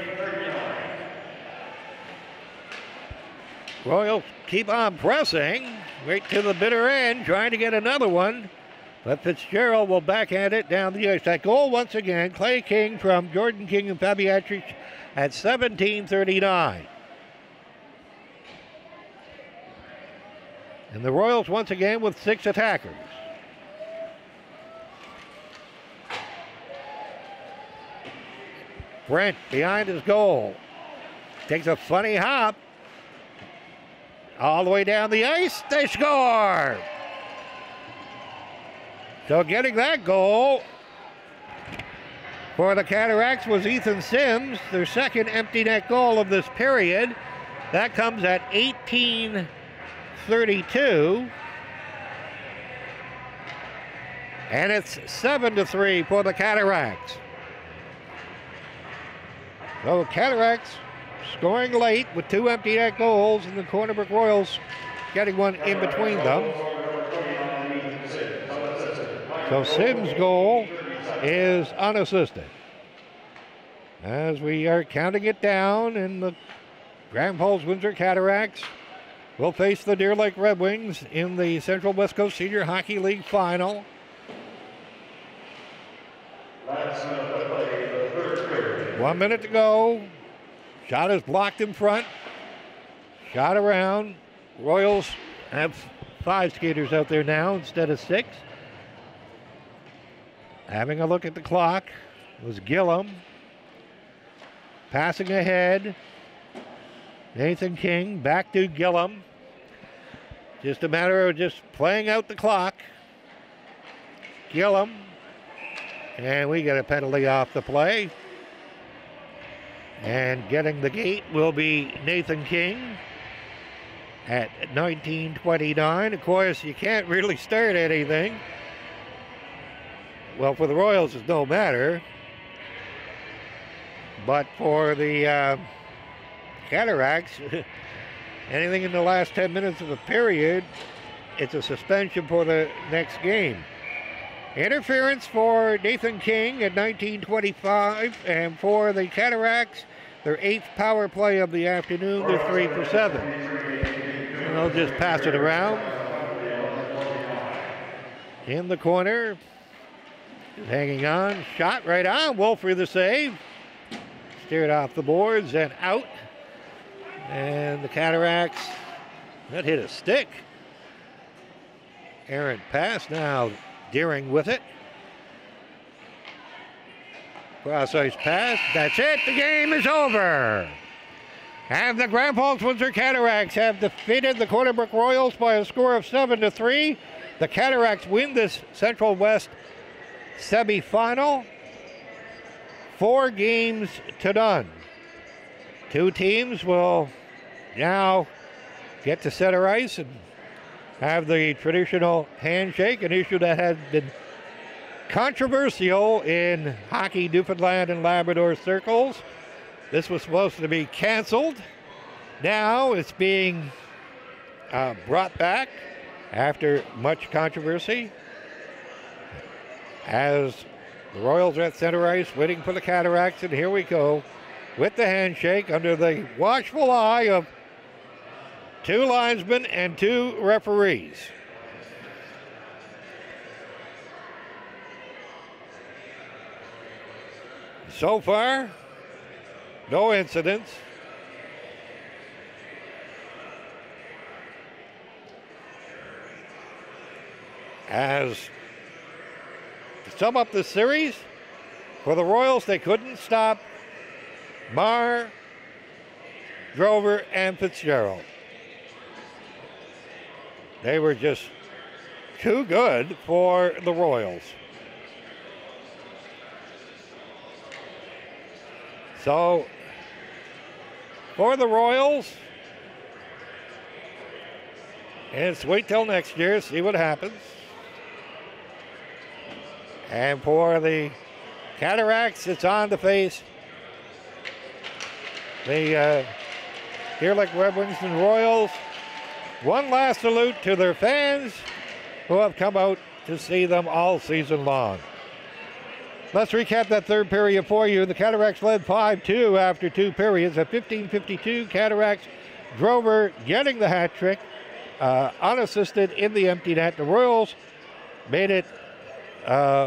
Royals keep on pressing, right to the bitter end, trying to get another one. But Fitzgerald will backhand it down the ice. That goal once again, Clay King from Jordan King and Fabiancic at seventeen thirty-nine. And the Royals once again with six attackers. Brent behind his goal. Takes a funny hop. All the way down the ice, they score! So getting that goal for the Cataracts was Ethan Sims, their second empty net goal of this period. That comes at eighteen thirty-two. And it's seven to three for the Cataracts. So Cataracts scoring late with two empty net goals, and the Corner Brook Royals getting one in between them. So Sims' goal is unassisted. As we are counting it down, and the Grand Falls Windsor Cataracts will face the Deer Lake Red Wings in the Central West Coast Senior Hockey League Final. One minute to go. Shot is blocked in front. Shot around. Royals have five skaters out there now instead of six. Having a look at the clock was Gillum. Passing ahead. Nathan King back to Gillum. Just a matter of just playing out the clock. Gillum. And we get a penalty off the play. And getting the gate will be Nathan King at nineteen twenty-nine. Of course, you can't really start anything. Well, for the Royals, it's no matter. But for the uh, Cataracts, anything in the last ten minutes of the period, it's a suspension for the next game. Interference for Nathan King at nineteen twenty-five, and for the Cataracts, their eighth power play of the afternoon, they're three for seven. And they'll just pass it around. In the corner, hanging on, shot right on, Wolfrey the save. Steered off the boards and out. And the Cataracts, that hit a stick. Errant pass now. Deering with it. Cross ice pass. That's it. The game is over. And the Grand Falls Windsor Cataracts have defeated the Corner Brook Royals by a score of seven to three. The Cataracts win this Central West semifinal, four games to none. Two teams will now get to center ice and have the traditional handshake, an issue that has been controversial in hockey, Newfoundland, and Labrador circles. This was supposed to be canceled. Now it's being uh, brought back after much controversy, as the Royals are at center ice waiting for the Cataracts, and here we go with the handshake under the watchful eye of two linesmen and two referees. So far, no incidents. As to sum up the series, for the Royals, they couldn't stop Marr, Grover, and Fitzgerald. They were just too good for the Royals. So, for the Royals, it's wait till next year, see what happens. And for the Cataracts, it's on to face the uh, Deer Lake Red Wings and Royals. One last salute to their fans who have come out to see them all season long. Let's recap that third period for you. The Cataracts led five two after two periods. At fifteen fifty-two, Cataracts, Grover getting the hat trick, uh, unassisted in the empty net. The Royals made it uh,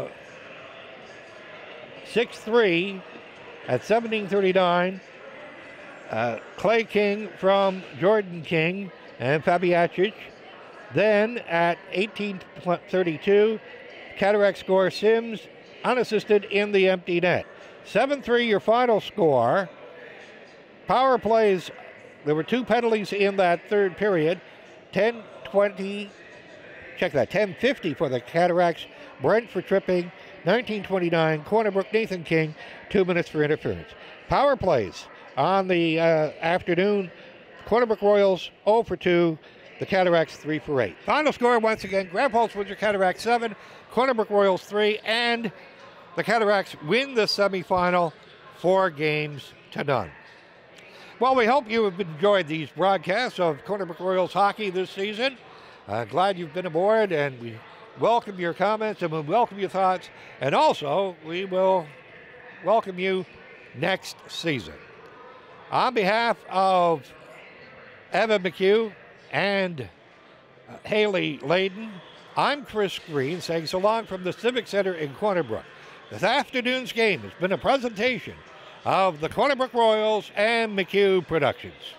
six three at seventeen thirty-nine. Uh, Clay King from Jordan King and Fabiacic. Then at eighteen thirty-two, Cataracts score Sims, unassisted in the empty net. seven three your final score. Power plays, there were two penalties in that third period. ten twenty, check that, ten fifty for the Cataracts. Brent for tripping. nineteen twenty-nine, Corner Brook, Nathan King, two minutes for interference. Power plays on the uh, afternoon. Corner Brook Royals zero for two. The Cataracts three for eight. Final score once again, Grand Falls Windsor Cataracts seven, Corner Brook Royals three, and the Cataracts win the semifinal four games to none. Well, we hope you have enjoyed these broadcasts of Corner Brook Royals hockey this season. Uh, glad you've been aboard, and we welcome your comments and we welcome your thoughts. And also, we will welcome you next season. On behalf of Evan McHugh and uh, Haley Layden, I'm Chris Green saying so long from the Civic Center in Corner Brook. This afternoon's game has been a presentation of the Corner Brook Royals and McHugh Productions.